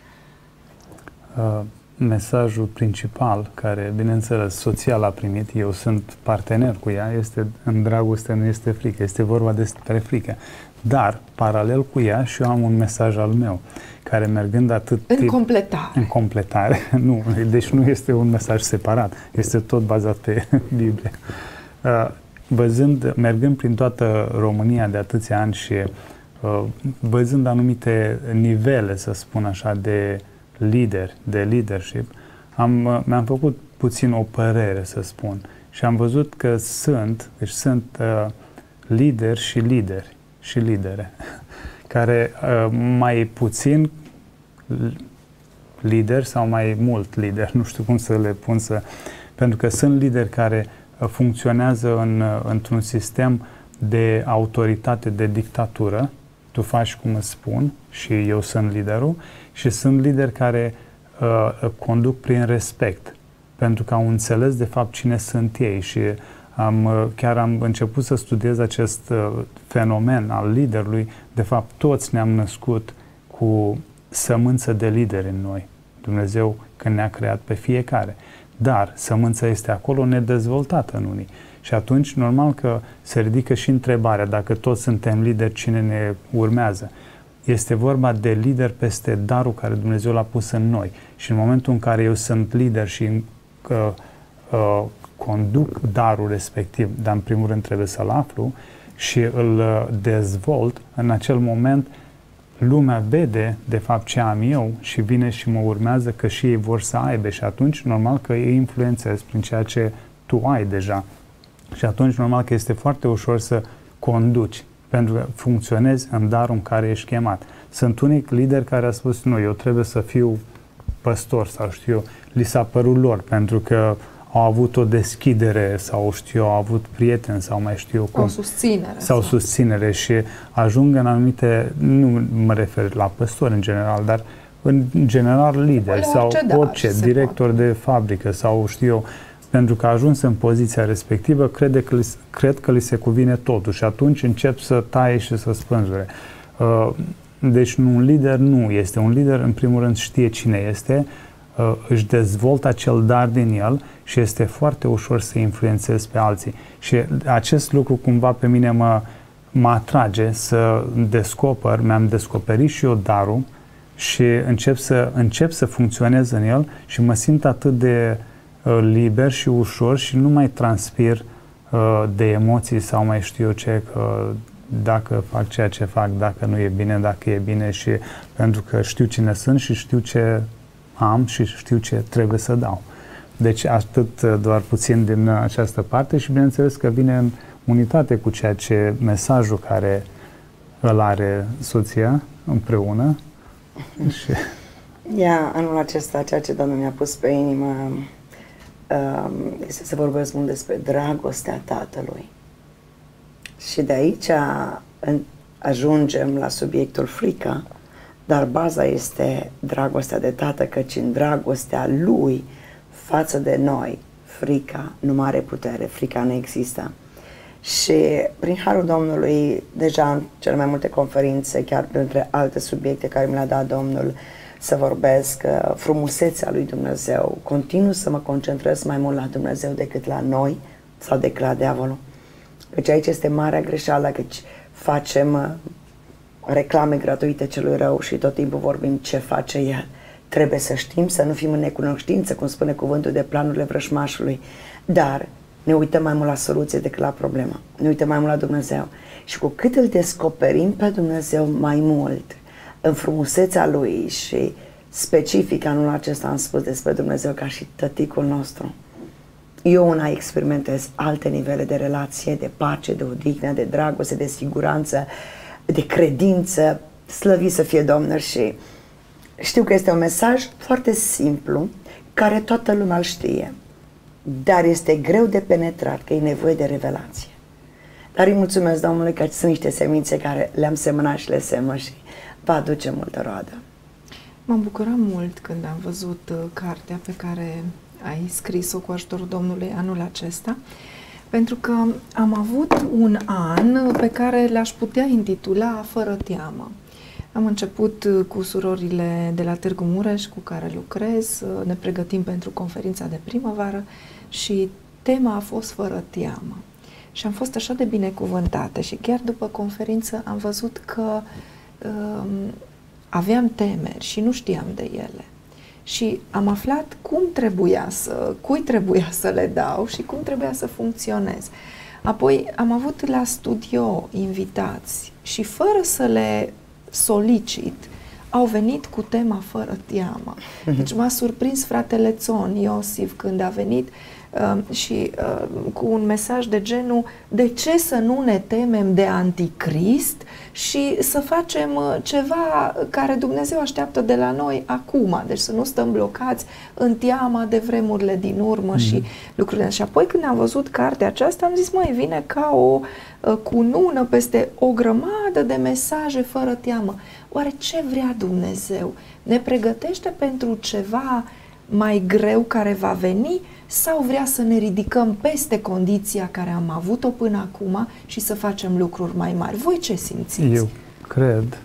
Uh, mesajul principal, care, bineînțeles, soția l-a primit, eu sunt partener cu ea, este în dragoste, nu este frică, este vorba despre frică. Dar, paralel cu ea, și eu am un mesaj al meu, care mergând atât... În tip, completare. În completare, nu. Deci nu este un mesaj separat, este tot bazat pe Biblie. Uh, văzând, mergând prin toată România de atâția ani și uh, văzând anumite nivele, să spun așa, de lideri, de leadership, am, uh, mi-am făcut puțin o părere, să spun. Și am văzut că sunt, deci sunt uh, lideri și lideri și lidere, care uh, mai puțin lideri sau mai mult lideri, nu știu cum să le pun să... Pentru că sunt lideri care funcționează în, într-un sistem de autoritate, de dictatură, tu faci cum îți spun și eu sunt liderul, și sunt lideri care uh, conduc prin respect, pentru că au înțeles de fapt cine sunt ei și am, uh, chiar am început să studiez acest uh, fenomen al liderului. De fapt, toți ne-am născut cu sămânță de lideri în noi. Dumnezeu când ne-a creat pe fiecare. Dar sămânța este acolo nedezvoltată în unii. Și atunci, normal că se ridică și întrebarea, dacă toți suntem lideri, cine ne urmează? Este vorba de lider peste darul care Dumnezeu l-a pus în noi. Și în momentul în care eu sunt lider și uh, uh, conduc darul respectiv, dar în primul rând trebuie să-l aflu și îl uh, dezvolt, în acel moment lumea vede de fapt ce am eu și vine și mă urmează că și ei vor să aibă și atunci normal că ei influențez prin ceea ce tu ai deja. Și atunci normal că este foarte ușor să conduci, pentru că funcționezi în darul în care ești chemat. Sunt unii lideri care au spus, nu, eu trebuie să fiu păstor sau știu eu, li s-a părut lor, pentru că au avut o deschidere sau știu eu, au avut prieteni sau mai știu eu cum. O susținere. Sau susținere și ajung în anumite, nu mă refer la păstori în general, dar în general lideri sau orice, orice da, director de fabrică sau știu eu, pentru că a ajuns în poziția respectivă, crede că li, cred că li se cuvine totul și atunci încep să taie și să spânzure. Deci un lider nu este. Un lider, în primul rând, știe cine este, își dezvoltă acel dar din el și este foarte ușor să influențezi pe alții. Și acest lucru cumva pe mine mă, mă atrage să descoper, mi-am descoperit și eu darul și încep să, încep să funcționez în el și mă simt atât de liber și ușor și nu mai transpir uh, de emoții sau mai știu eu ce, că dacă fac ceea ce fac, dacă nu e bine, dacă e bine și pentru că știu cine sunt și știu ce am și știu ce trebuie să dau. Deci atât doar puțin din această parte și bineînțeles că vine în unitate cu ceea ce mesajul care îl are soția împreună. Și... Ia, anul acesta, ceea ce Domnul mi-a pus pe inimă este să vorbesc mult despre dragostea Tatălui. Și de aici ajungem la subiectul frică, dar baza este dragostea de Tată, căci în dragostea Lui față de noi, frica nu are putere, frica nu există. Și prin Harul Domnului, deja în cele mai multe conferințe, chiar printre alte subiecte care mi le-a dat Domnul, să vorbesc uh, frumusețea lui Dumnezeu, continuu să mă concentrez mai mult la Dumnezeu decât la noi sau decât la diavolul. Căci aici este marea greșeală, căci facem uh, reclame gratuite celui rău și tot timpul vorbim ce face el. Trebuie să știm, să nu fim în necunoștință, cum spune cuvântul, de planurile vrășmașului, dar ne uităm mai mult la soluție decât la problemă. Ne uităm mai mult la Dumnezeu. Și cu cât îl descoperim pe Dumnezeu mai mult, în frumusețea Lui și specific anul acesta am spus despre Dumnezeu ca și tăticul nostru. Eu una experimentez alte nivele de relație, de pace, de odihnă, de dragoste, de siguranță, de credință, slăvit să fie Domnul. Și știu că este un mesaj foarte simplu, care toată lumea îl știe, dar este greu de penetrat, că e nevoie de revelație. Dar îi mulțumesc Domnului că sunt niște semințe care le-am semănat și le semă și va aduce multă roadă. M-am bucurat mult când am văzut uh, cartea pe care ai scris-o cu ajutorul Domnului anul acesta, pentru că am avut un an pe care l-aș putea intitula Fără teamă. Am început uh, cu surorile de la Târgu Mureș cu care lucrez, uh, ne pregătim pentru conferința de primăvară și tema a fost Fără teamă. Și am fost așa de binecuvântată și chiar după conferință am văzut că uh, aveam temeri și nu știam de ele. Și am aflat cum trebuia să, cui trebuia să le dau și cum trebuia să funcționez. Apoi am avut la studio invitați și fără să le solicit, au venit cu tema fără teamă. Deci m-a surprins fratele Țon Iosif când a venit uh, și uh, cu un mesaj de genul: de ce să nu ne temem de anticrist și să facem uh, ceva care Dumnezeu așteaptă de la noi acum, deci să nu stăm blocați în teama de vremurile din urmă mm. și lucrurile. Și apoi când am văzut cartea aceasta am zis, măi, vine ca o uh, cunună peste o grămadă de mesaje fără teamă. Oare ce vrea Dumnezeu? Ne pregătește pentru ceva mai greu care va veni sau vrea să ne ridicăm peste condiția care am avut-o până acum și să facem lucruri mai mari? Voi ce simțiți? Eu cred,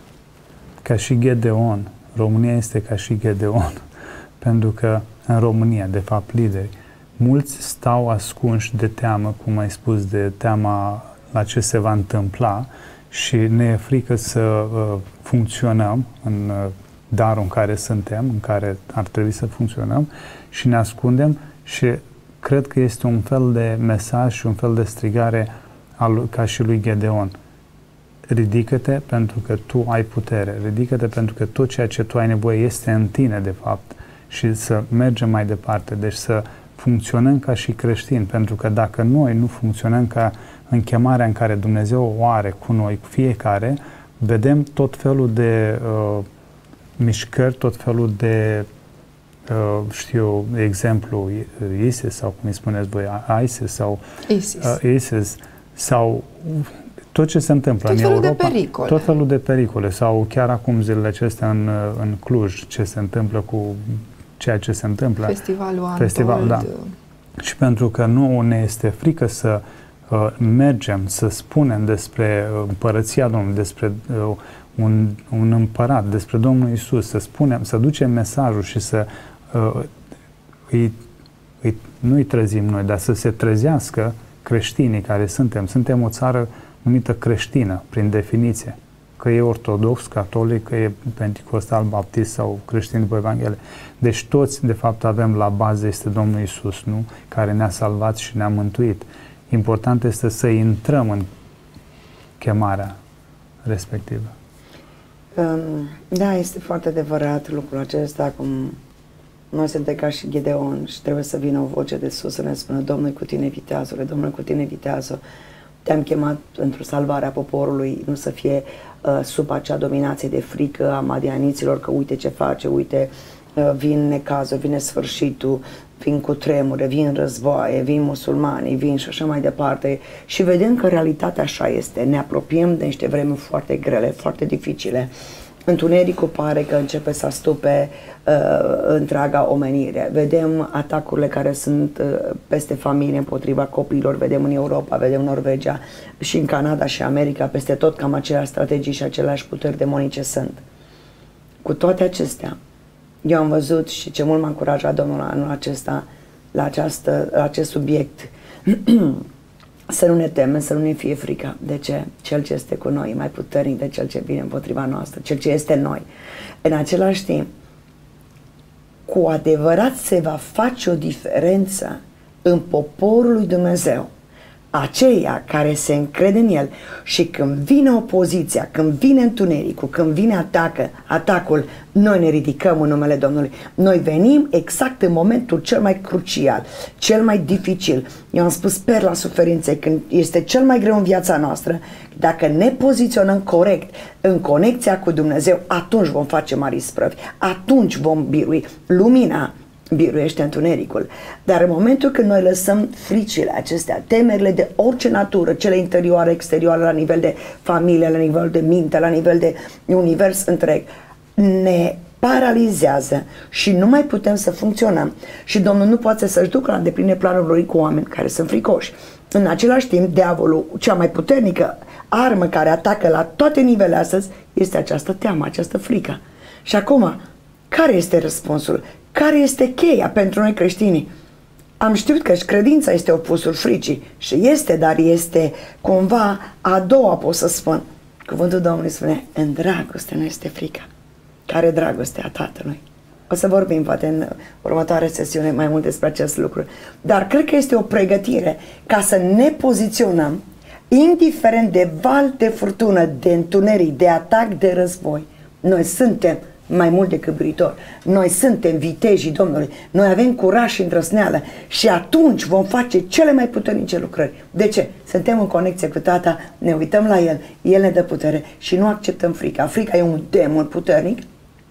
ca și Gedeon, România este ca și Gedeon, pentru că în România, de fapt, lideri, mulți stau ascunși de teamă, cum ai spus, de teama la ce se va întâmpla, și ne e frică să uh, funcționăm în uh, darul în care suntem, în care ar trebui să funcționăm, și ne ascundem. Și cred că este un fel de mesaj și un fel de strigare al, ca și lui Gedeon. Ridică-te pentru că tu ai putere, ridică-te pentru că tot ceea ce tu ai nevoie este în tine, de fapt, și să mergem mai departe, deci să funcționăm ca și creștini, pentru că dacă noi nu funcționăm ca în chemarea în care Dumnezeu o are cu noi, cu fiecare, vedem tot felul de uh, mișcări, tot felul de, uh, știu, exemplu, ISIS, sau cum îi spuneți voi, ISIS, sau ISIS, uh, ISIS sau tot ce se întâmplă tot în felul Europa, de pericole. tot felul de pericole, sau chiar acum zilele acestea în, în Cluj, ce se întâmplă cu ceea ce se întâmplă. Festivalul Antold. Festival, da. Și pentru că nu ne este frică să uh, mergem, să spunem despre împărăția Domnului, despre uh, un, un împărat, despre Domnul Iisus, să spunem, să ducem mesajul și să uh, îi, îi, nu îi trezim noi, dar să se trezească creștinii care suntem. Suntem o țară numită creștină, prin definiție. Că e ortodox, catolic, că e penticostal, baptist sau creștin după Evanghelie. Deci toți, de fapt, avem la bază este Domnul Iisus, nu? Care ne-a salvat și ne-a mântuit. Important este să intrăm în chemarea respectivă. Um, da, este foarte adevărat lucrul acesta, cum noi suntem ca și Gedeon și trebuie să vină o voce de sus să ne spună: Domnul cu tine, viteazule, Domnul cu tine, vitează. Te-am chemat pentru salvarea poporului, nu să fie uh, sub acea dominație de frică a madianiților, că uite ce face, uite, uh, vin necazul, vine sfârșitul, vin cu tremure, vin războaie, vin musulmani, vin și așa mai departe. Și vedem că realitatea așa este. Ne apropiem de niște vremuri foarte grele, foarte dificile. Întunericul pare că începe să astupe uh, întreaga omenire. Vedem atacurile care sunt uh, peste familie împotriva copiilor, vedem în Europa, vedem în Norvegia și în Canada și America, peste tot cam aceleași strategii și aceleași puteri demonice sunt. Cu toate acestea, eu am văzut și ce mult m-a încurajat Domnul anul acesta la, această, la acest subiect, să nu ne temem, să nu ne fie frică. De ce? Cel ce este cu noi e mai puternic de cel ce vine împotriva noastră, cel ce este în noi. În același timp, cu adevărat se va face o diferență în poporul lui Dumnezeu, aceia care se încrede în El, și când vine opoziția, când vine întunericul, când vine atacă, atacul, noi ne ridicăm în numele Domnului. Noi venim exact în momentul cel mai crucial, cel mai dificil. Eu am spus perla suferinței, când este cel mai greu în viața noastră, dacă ne poziționăm corect în conexia cu Dumnezeu, atunci vom face mari isprăvi, atunci vom birui. Lumina biruiește întunericul. Dar în momentul când noi lăsăm fricile acestea, temerile de orice natură, cele interioare, exterioare, la nivel de familie, la nivel de minte, la nivel de univers întreg, ne paralizează și nu mai putem să funcționăm. Și Domnul nu poate să-și ducă la îndeplinire planurile lui cu oameni care sunt fricoși. În același timp, diavolul, cea mai puternică armă care atacă la toate nivelele astăzi, este această teamă, această frică. Și acum, care este răspunsul? Care este cheia pentru noi creștinii? Am știut că și credința este opusul fricii și este, dar este cumva a doua, pot să spun. Cuvântul Domnului spune: în dragoste nu este frică. Care dragoste a Tatălui? O să vorbim poate în următoarea sesiune mai mult despre acest lucru. Dar cred că este o pregătire ca să ne poziționăm, indiferent de val, de furtună, de întuneric, de atac, de război. Noi suntem mai mult decât biritori. Noi suntem vitejii Domnului. Noi avem curaj și îndrăzneală și atunci vom face cele mai puternice lucrări. De ce? Suntem în conexie cu Tata, ne uităm la El, El ne dă putere și nu acceptăm frica. Frica e un demon puternic,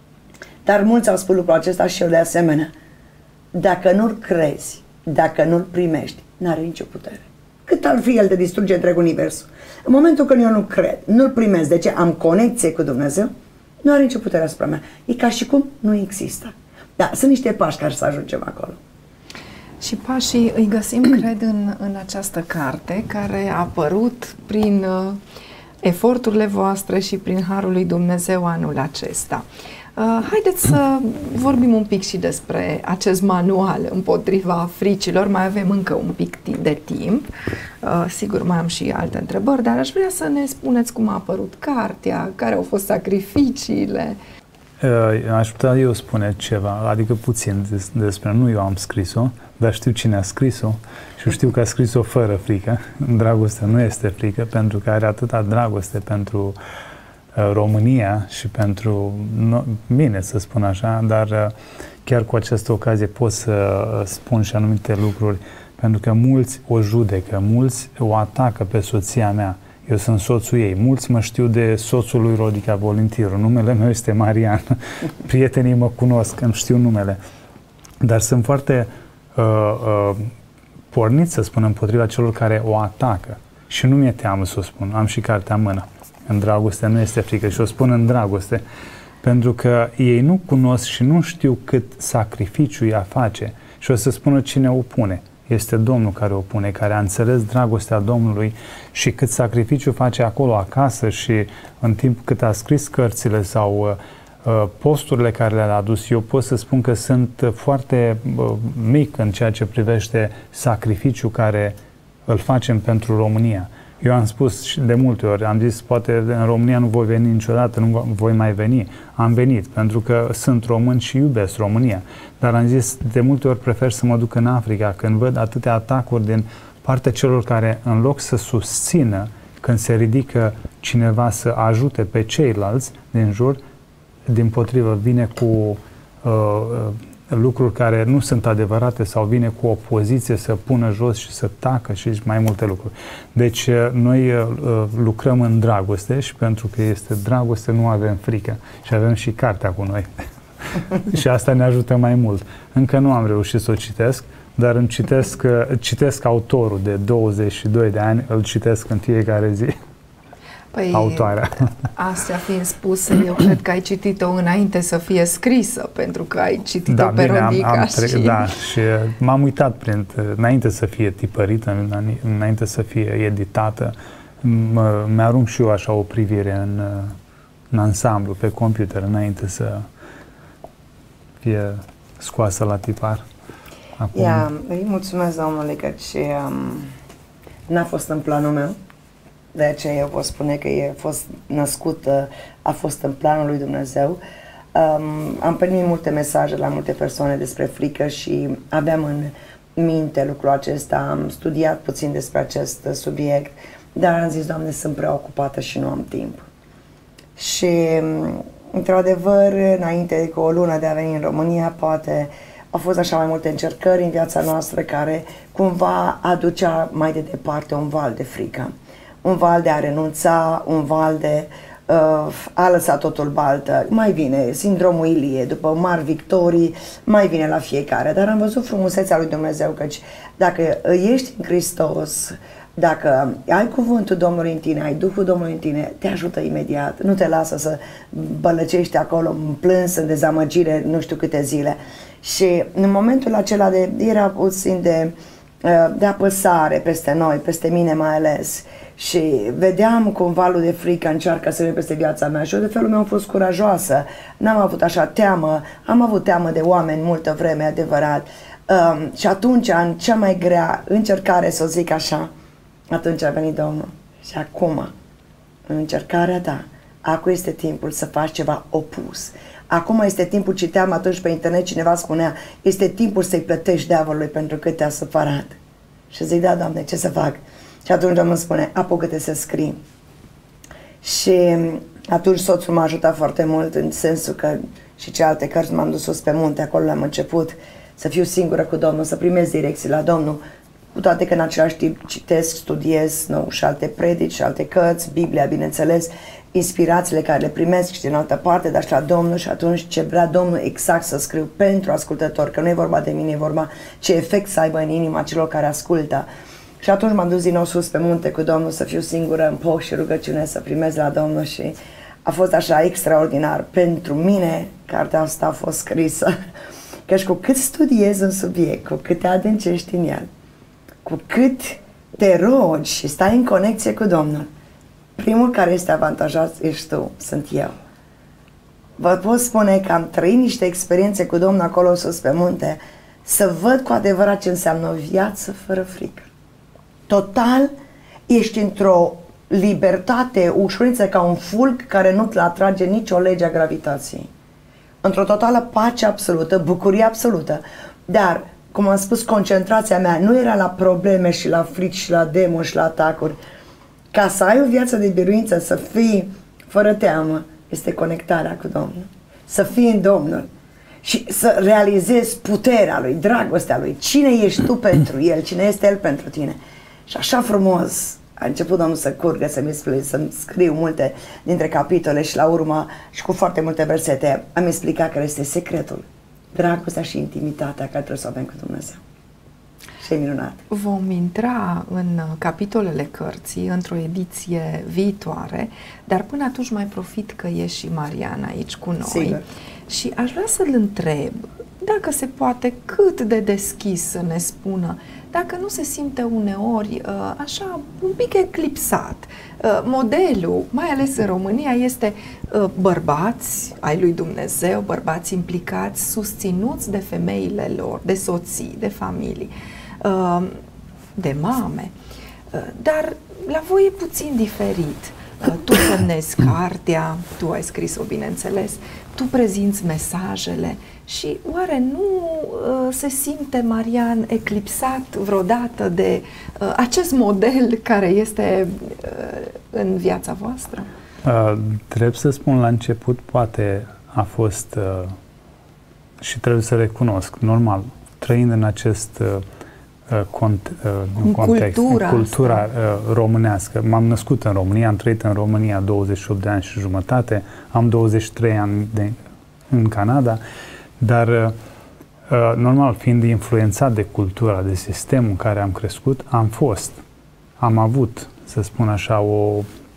dar mulți au spus lucrul acesta și eu de asemenea. Dacă nu-L crezi, dacă nu-L primești, n-are nicio putere. Cât ar fi El de distruge întreg universul. În momentul când eu nu cred, nu-L primesc, de ce? Am conexie cu Dumnezeu, nu are nicio putere asupra mea. E ca și cum nu există. Da, sunt niște pași care să ajungem acolo. Și pașii îi găsim, cred, în, în această carte, care a apărut prin uh, eforturile voastre și prin Harul lui Dumnezeu anul acesta. Uh, haideți să vorbim un pic și despre acest manual împotriva fricilor. Mai avem încă un pic de timp. Uh, sigur, mai am și alte întrebări, dar aș vrea să ne spuneți cum a apărut cartea, care au fost sacrificiile. Uh, aș putea eu spune ceva, adică puțin des, despre, nu eu am scris-o, dar știu cine a scris-o și știu că a scris-o fără frică. Dragostea nu este frică, pentru că are atâta dragoste pentru România și pentru mine, să spun așa, dar chiar cu această ocazie pot să spun și anumite lucruri, pentru că mulți o judecă, mulți o atacă pe soția mea. Eu sunt soțul ei. Mulți mă știu de soțul lui Rodica Volintiru. Numele meu este Marian. Prietenii mă cunosc, îmi știu numele. Dar sunt foarte uh, uh, pornit, să spun, împotriva celor care o atacă. Și nu mi-e teamă să o spun. Am și cartea în mână. În dragoste nu este frică și o spun în dragoste, pentru că ei nu cunosc și nu știu cât sacrificiu ea face și o să spună cine o pune. Este Domnul care o pune, care a înțeles dragostea Domnului și cât sacrificiu face acolo acasă și în timp cât a scris cărțile sau uh, posturile care le-a adus. Eu pot să spun că sunt foarte uh, mic în ceea ce privește sacrificiul care îl facem pentru România. Eu am spus de multe ori, am zis, poate în România nu voi veni niciodată, nu voi mai veni. Am venit, pentru că sunt român și iubesc România. Dar am zis, de multe ori prefer să mă duc în Africa, când văd atâtea atacuri din partea celor care, în loc să susțină, când se ridică cineva să ajute pe ceilalți din jur, dimpotrivă vine cu uh, lucruri care nu sunt adevărate sau vine cu opoziție să pună jos și să tacă și mai multe lucruri. Deci noi uh, lucrăm în dragoste și pentru că este dragoste nu avem frică și avem și cartea cu noi. Și asta ne ajută mai mult. Încă nu am reușit să o citesc, dar îmi citesc, citesc autorul de douăzeci și doi de ani, îl citesc în fiecare zi. Păi, autoarea. Astea fiind spuse, eu cred că ai citit-o înainte să fie scrisă, pentru că ai citit-o da, pe bine, Rodica am, am și... tre- da, și m-am uitat prin, înainte să fie tipărită, înainte să fie editată, mi-arunc și eu așa o privire în, în ansamblu, pe computer, înainte să fie scoasă la tipar. Acum... Ia, îi mulțumesc Domnului că um, n-a fost în planul meu. De aceea eu pot spune că e fost născută, a fost în planul lui Dumnezeu. Um, am primit multe mesaje la multe persoane despre frică și aveam în minte lucrul acesta. Am studiat puțin despre acest subiect, dar am zis, Doamne, sunt preocupată și nu am timp. Și, într-adevăr, înainte cu o lună de a veni în România, poate au fost așa mai multe încercări în viața noastră care cumva aducea mai de departe un val de frică. Un val de a renunța, un val de uh, a lăsa totul baltă. Mai vine sindromul Ilie, după mari victorii, mai vine la fiecare. Dar am văzut frumusețea lui Dumnezeu, căci dacă ești în Hristos, dacă ai cuvântul Domnului în tine, ai Duhul Domnului în tine, te ajută imediat. Nu te lasă să bălăcești acolo în plâns, în dezamăgire, nu știu câte zile. Și în momentul acela de, era puțin de, de apăsare peste noi, peste mine mai ales. Și vedeam cum valul de frică încearcă să vină peste viața mea și eu de felul meu am fost curajoasă, n-am avut așa teamă, am avut teamă de oameni multă vreme, adevărat. Um, și atunci, în cea mai grea încercare, să o zic așa, atunci a venit Domnul. Și acum, în încercarea ta, acum este timpul să faci ceva opus. Acum este timpul, citeam atunci pe internet, cineva spunea, este timpul să-i plătești diavolului pentru că te-a supărat. Și zic, da, Doamne, ce să fac? Și atunci Domnul spune, apucă-te să scrii. Și atunci soțul m-a ajutat foarte mult în sensul că și celelalte cărți, m-am dus sus pe munte, acolo am început să fiu singură cu Domnul, să primesc direcții la Domnul, cu toate că în același timp citesc, studiez, nu, și alte predici, și alte cărți, Biblia, bineînțeles, inspirațiile care le primesc și din altă parte, dar și la Domnul, și atunci ce vrea Domnul exact să scriu pentru ascultători, că nu e vorba de mine, e vorba ce efect să aibă în inima celor care ascultă. Și atunci m-am dus din nou sus pe munte cu Domnul, să fiu singură în post și rugăciune, să primez la Domnul, și a fost așa extraordinar. Pentru mine, cartea asta a fost scrisă, căci cu cât studiezi un subiect, cu cât te adâncești în el, cu cât te rogi și stai în conexie cu Domnul, primul care este avantajat ești tu, sunt eu. Vă pot spune că am trăit niște experiențe cu Domnul acolo sus pe munte, să văd cu adevărat ce înseamnă o viață fără frică. Total, ești într-o libertate, ușurință, ca un fulg care nu-ți atrage nicio lege a gravitației. Într-o totală pace absolută, bucurie absolută, dar, cum am spus, concentrația mea nu era la probleme și la frici și la demoni și la atacuri. Ca să ai o viață de biruință, să fii fără teamă, este conectarea cu Domnul. Să fii în Domnul și să realizezi puterea Lui, dragostea Lui, cine ești tu pentru El, cine este El pentru tine. Și așa frumos a început Domnul să curgă, să-mi, să-mi scriu multe dintre capitole și la urmă, și cu foarte multe versete, am explicat care este secretul. Dragostea și intimitatea care trebuie să o avem cu Dumnezeu. Și e minunat. Vom intra în capitolele cărții într-o ediție viitoare, dar până atunci mai profit că e și Marian aici cu noi. Sigur. Și aș vrea să-l întreb dacă se poate cât de deschis să ne spună dacă nu se simte uneori așa un pic eclipsat. Modelul, mai ales în România, este bărbați ai lui Dumnezeu, bărbați implicați, susținuți de femeile lor, de soții, de familii, de mame. Dar la voi e puțin diferit. Tu semnezi cartea, tu ai scris-o, bineînțeles, tu prezinți mesajele și oare nu uh, se simte Marian eclipsat vreodată de uh, acest model care este uh, în viața voastră? Uh, trebuie să spun, la început poate a fost uh, și trebuie să recunosc, normal, trăind în acest uh, Cont, uh, context, cultura, în cultura uh, românească. M-am născut în România, am trăit în România douăzeci și opt de ani și jumătate, am douăzeci și trei ani de, în Canada, dar uh, normal, fiind influențat de cultura, de sistemul în care am crescut, am fost, am avut, să spun așa, o...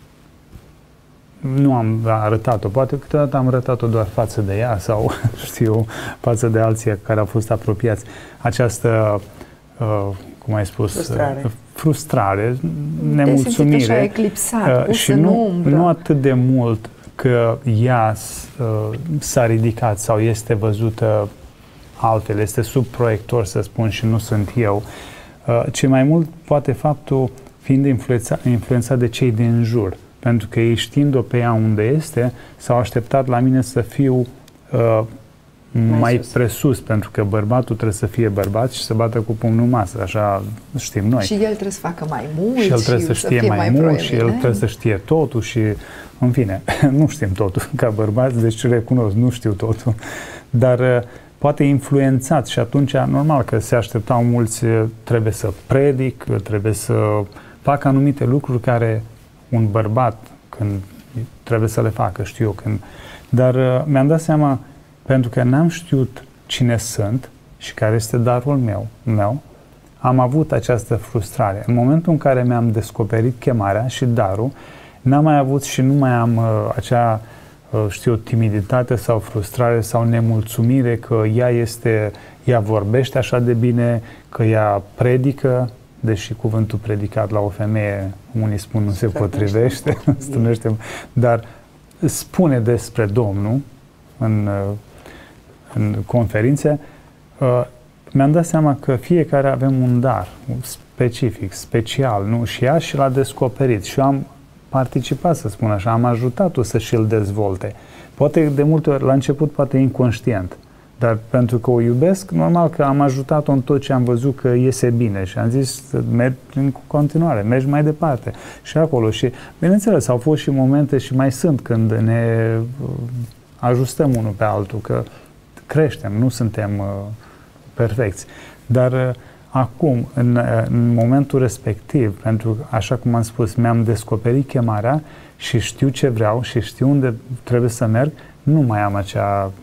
nu am arătat-o, poate câteodată am arătat-o doar față de ea sau, știu, față de alții care au fost apropiați. Această Uh, cum ai spus, frustrare, uh, frustrare nemulțumire, așa eclipsat, uh, și nu, nu atât de mult că ea uh, s-a ridicat sau este văzută altfel, este sub proiector, să spun, și nu sunt eu, uh, ci mai mult poate faptul fiind influența, influențat de cei din jur, pentru că ei, știind-o pe ea unde este, s-au așteptat la mine să fiu uh, mai, mai presus, pentru că bărbatul trebuie să fie bărbat și să bată cu pumnul în masă, așa știm noi. Și el trebuie să facă mai mult și el trebuie să știe mai, mai mult și el trebuie să știe totul și, în fine, nu știm totul ca bărbați, deci recunosc, nu știu totul, dar poate influențat și atunci, normal că se așteptau mulți, trebuie să predic, trebuie să fac anumite lucruri care un bărbat, când trebuie să le facă, știu eu, când... Dar mi-am dat seama, pentru că n-am știut cine sunt și care este darul meu, meu, am avut această frustrare. În momentul în care mi-am descoperit chemarea și darul, n-am mai avut și nu mai am uh, acea, uh, știu, timiditate sau frustrare sau nemulțumire că ea este, ea vorbește așa de bine, că ea predică, deși cuvântul predicat la o femeie, unii spun nu se potrivește, stânește, dar spune despre Domnul în uh, în conferințe, uh, mi-am dat seama că fiecare avem un dar specific, special, nu? Și ea și l-a descoperit și eu am participat, să spun așa, am ajutat-o să și-l dezvolte. Poate de multe ori, la început, poate inconștient, dar pentru că o iubesc, normal că am ajutat-o în tot ce am văzut că iese bine și am zis, mergi în continuare, mergi mai departe și acolo. Și, bineînțeles, au fost și momente și mai sunt când ne ajustăm unul pe altul, că creștem, nu suntem uh, perfecți. Dar uh, acum, în, uh, în momentul respectiv, pentru că, așa cum am spus, mi-am descoperit chemarea și știu ce vreau și știu unde trebuie să merg, nu mai am acea,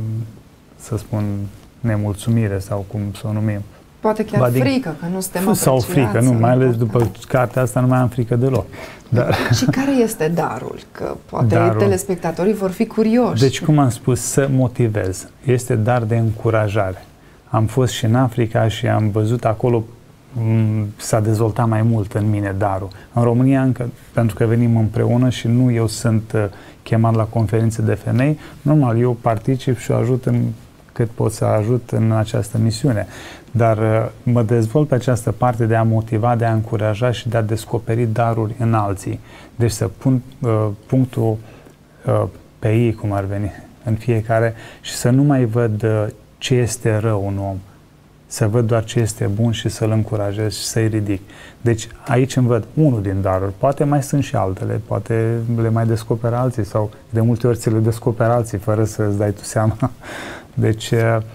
să spun, nemulțumire sau cum să o numim. Poate chiar adică, frică, că nu suntem apreciați. Sau frică, nu, mai ales după cartea asta nu mai am frică deloc. Dar, și care este darul? Că poate darul, telespectatorii vor fi curioși. Deci, cum am spus, să motivez. Este dar de încurajare. Am fost și în Africa și am văzut acolo, s-a dezvoltat mai mult în mine darul. În România încă, pentru că venim împreună și nu eu sunt chemat la conferințe de femei, normal, eu particip și o ajut în cât pot să ajut în această misiune. Dar uh, mă dezvolt pe această parte de a motiva, de a încuraja și de a descoperi daruri în alții. Deci să pun uh, punctul uh, pe ei, cum ar veni, în fiecare și să nu mai văd uh, ce este rău un om. Să văd doar ce este bun și să-l încurajez și să-i ridic. Deci aici îmi văd unul din daruri. Poate mai sunt și altele, poate le mai descoperă alții sau de multe ori ți le descoperă alții fără să-ți dai tu seama. Deci,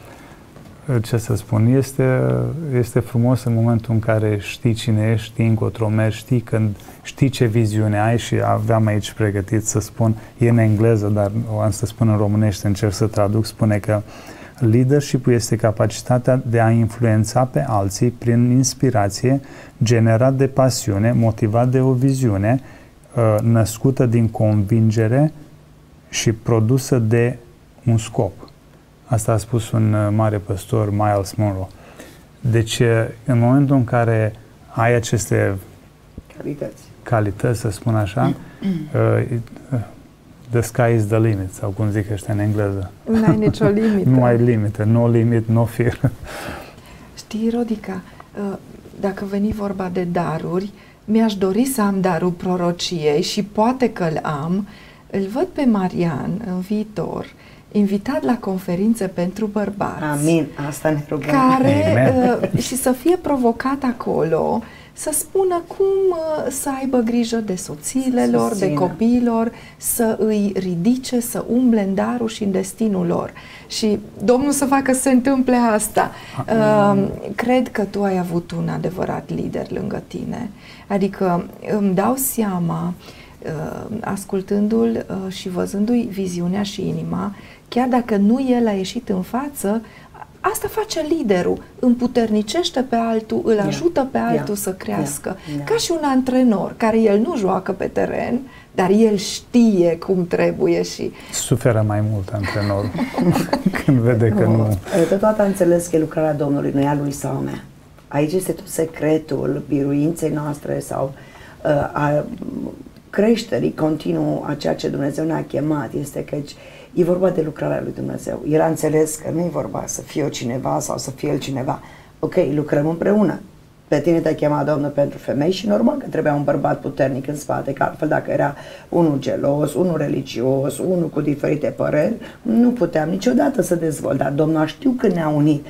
ce să spun, este, este frumos în momentul în care știi cine ești, știi încotro mergi, știi, când, știi ce viziune ai și aveam aici pregătit să spun, e în engleză, dar o am să spun în românește, încerc să traduc, spune că leadership-ul este capacitatea de a influența pe alții prin inspirație, generat de pasiune, motivat de o viziune, născută din convingere și produsă de un scop. Asta a spus un mare păstor, Miles Monroe. Deci, în momentul în care ai aceste calități, calități să spun așa, uh, the sky is the limit, sau cum zic ăștia în engleză. Nu ai nicio limită. Nu ai limite, no limit, no fear. Știi, Rodica, dacă veni vorba de daruri, mi-aș dori să am darul prorociei și poate că îl am. Îl văd pe Marian în viitor invitat la conferințe pentru bărbați. Amin, asta ne rugăm. Care, uh, și să fie provocat acolo, să spună cum uh, să aibă grijă de soțiile lor, Susține. de copiilor, să îi ridice, să umble în darul și în destinul lor. Și Domnul să facă să se întâmple asta. Uh, cred că tu ai avut un adevărat lider lângă tine. Adică îmi dau seama, uh, ascultându-l uh, și văzându-i viziunea și inima, chiar dacă nu el a ieșit în față, asta face liderul, împuternicește pe altul, îl ajută pe altul yeah. să crească. Yeah. Yeah. Ca și un antrenor, care el nu joacă pe teren, dar el știe cum trebuie și... Suferă mai mult antrenorul când vede că nu... nu... De toată a înțeles că e lucrarea Domnului, nu e a lui sau a mea. Aici este tot secretul biruinței noastre sau uh, a creșterii continuu a ceea ce Dumnezeu ne-a chemat. Este că e vorba de lucrarea lui Dumnezeu. El a înțeles că nu e vorba să fie eu cineva sau să fie el cineva. Ok, lucrăm împreună. Pe tine te-a chemat Domnul pentru femei și normal că trebuia un bărbat puternic în spate, că altfel dacă era unul gelos, unul religios, unul cu diferite păreri, nu puteam niciodată să dezvolt. Dar Domnul a știut că ne-a unit.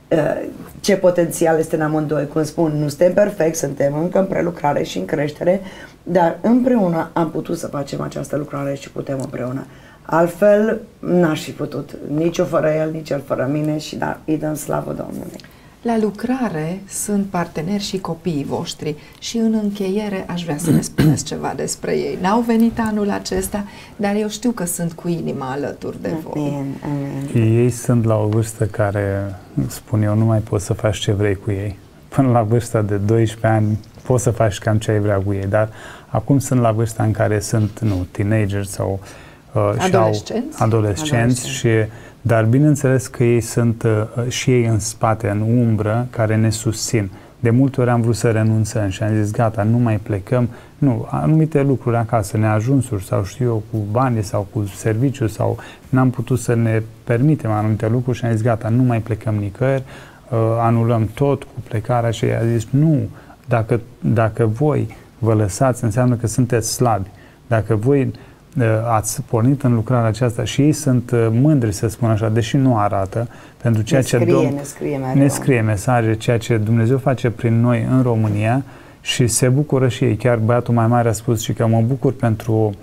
Ce potențial este în amândoi, cum spun, nu suntem perfecti, suntem încă în prelucrare și în creștere, dar împreună am putut să facem această lucrare și putem împreună. Altfel, n-aș fi putut, nici eu fără el, nici el fără mine și da, îi dăm slavă Domnului. La lucrare sunt parteneri și copiii voștri și în încheiere aș vrea să ne spuneți ceva despre ei. N-au venit anul acesta, dar eu știu că sunt cu inima alături de voi. Amin, amin. Ei sunt la o vârstă care, spun eu, nu mai poți să faci ce vrei cu ei. Până la vârsta de doisprezece ani poți să faci cam ce ai vrea cu ei, dar acum sunt la vârsta în care sunt, nu, teenageri sau uh, adolescenți, adolescenți, adolescenți. și dar bineînțeles că ei sunt uh, și ei în spate, în umbră, care ne susțin. De multe ori am vrut să renunțăm și am zis, gata, nu mai plecăm. Nu, anumite lucruri acasă, neajunsuri sau știu eu, cu bani sau cu serviciu sau n-am putut să ne permitem anumite lucruri și am zis, gata, nu mai plecăm nicăieri, uh, anulăm tot cu plecarea și a zis, nu, dacă, dacă voi vă lăsați, înseamnă că sunteți slabi. Dacă voi ați pornit în lucrarea aceasta și ei sunt mândri, să spun așa, deși nu arată, pentru ceea ne scrie, ce Dom- ne scrie, mereu. ne scrie mesaje, ceea ce Dumnezeu face prin noi în România și se bucură și ei. Chiar băiatul mai mare a spus și că mă bucur pentru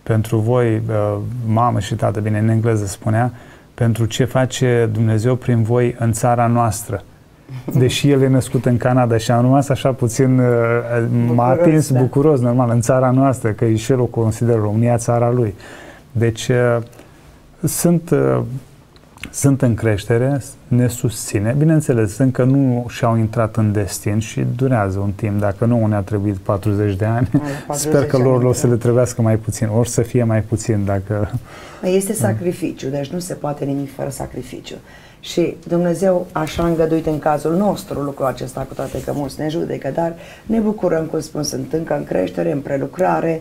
pentru voi, mamă și tată, bine, în engleză spunea, pentru ce face Dumnezeu prin voi în țara noastră. Deși el e născut în Canada și am rămas așa puțin, m-a atins da. bucuros, normal, în țara noastră, că și el o consideră România țara lui. Deci sunt, sunt în creștere, ne susține. Bineînțeles, încă nu și-au intrat în destin și durează un timp. Dacă nu ne-a trebuit patruzeci de ani, sper că lor o să le trebuiască mai puțin, ori să fie mai puțin. Dacă... Este sacrificiu, deci nu se poate nimic fără sacrificiu. Și Dumnezeu așa a îngăduit în cazul nostru lucrul acesta, cu toate că mulți ne judecă, dar ne bucurăm, cum spun, sunt încă în creștere, în prelucrare,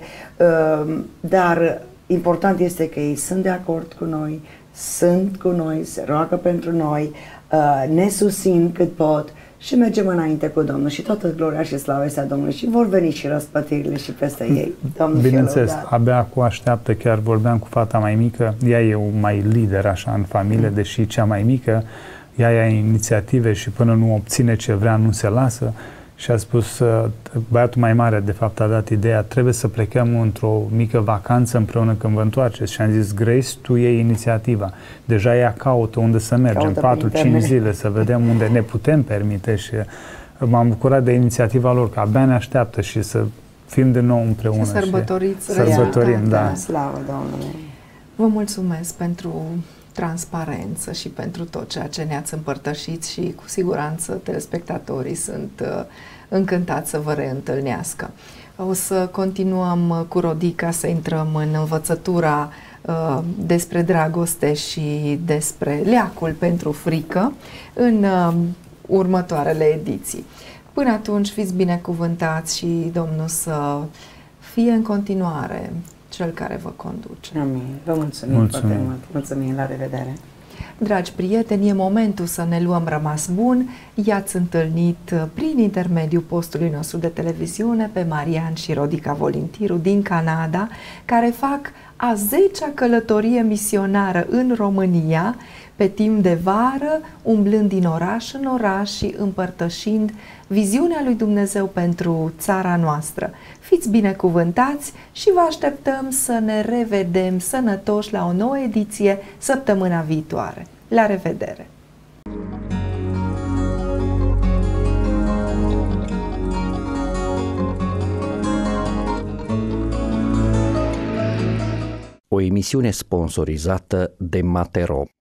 dar important este că ei sunt de acord cu noi, sunt cu noi, se roagă pentru noi, ne susțin cât pot și mergem înainte cu Domnul și toată gloria și slava este a Domnului și vor veni și răspătirile și peste ei. Domnul Bineînțeles, abia acum așteaptă, chiar vorbeam cu fata mai mică, ea e mai lider așa în familie, mm. deși cea mai mică, ea ia inițiative și până nu obține ce vrea, nu se lasă. Și a spus, băiatul mai mare de fapt a dat ideea, trebuie să plecăm într-o mică vacanță împreună când vă întoarceți. Și am zis, Grace, tu iei inițiativa. Deja ea caută unde să mergem, patru cinci zile, să vedem unde ne putem permite. Și m-am bucurat de inițiativa lor, că abia ne așteaptă și să fim din nou împreună. Și sărbătoriți. Și sărbătorim, da. da. Slavă Domnului! Vă mulțumesc pentru transparență și pentru tot ceea ce ne-ați împărtășit și cu siguranță telespectatorii sunt uh, încântați să vă reîntâlnească. O să continuăm cu Rodica să intrăm în învățătura uh, despre dragoste și despre leacul pentru frică în uh, următoarele ediții. Până atunci fiți binecuvântați și Domnul să fie în continuare Cel care vă conduce. Amin. Vă mulțumim, mulțumim foarte mult. Mulțumim, la revedere. Dragi prieteni, e momentul să ne luăm rămas bun. I-ați întâlnit prin intermediul postului nostru de televiziune pe Marian și Rodica Volintiru din Canada, care fac a zecea călătorie misionară în România pe timp de vară, umblând din oraș în oraș și împărtășind viziunea lui Dumnezeu pentru țara noastră. Fiți binecuvântați și vă așteptăm să ne revedem sănătoși la o nouă ediție săptămâna viitoare. La revedere! O emisiune sponsorizată de Matero.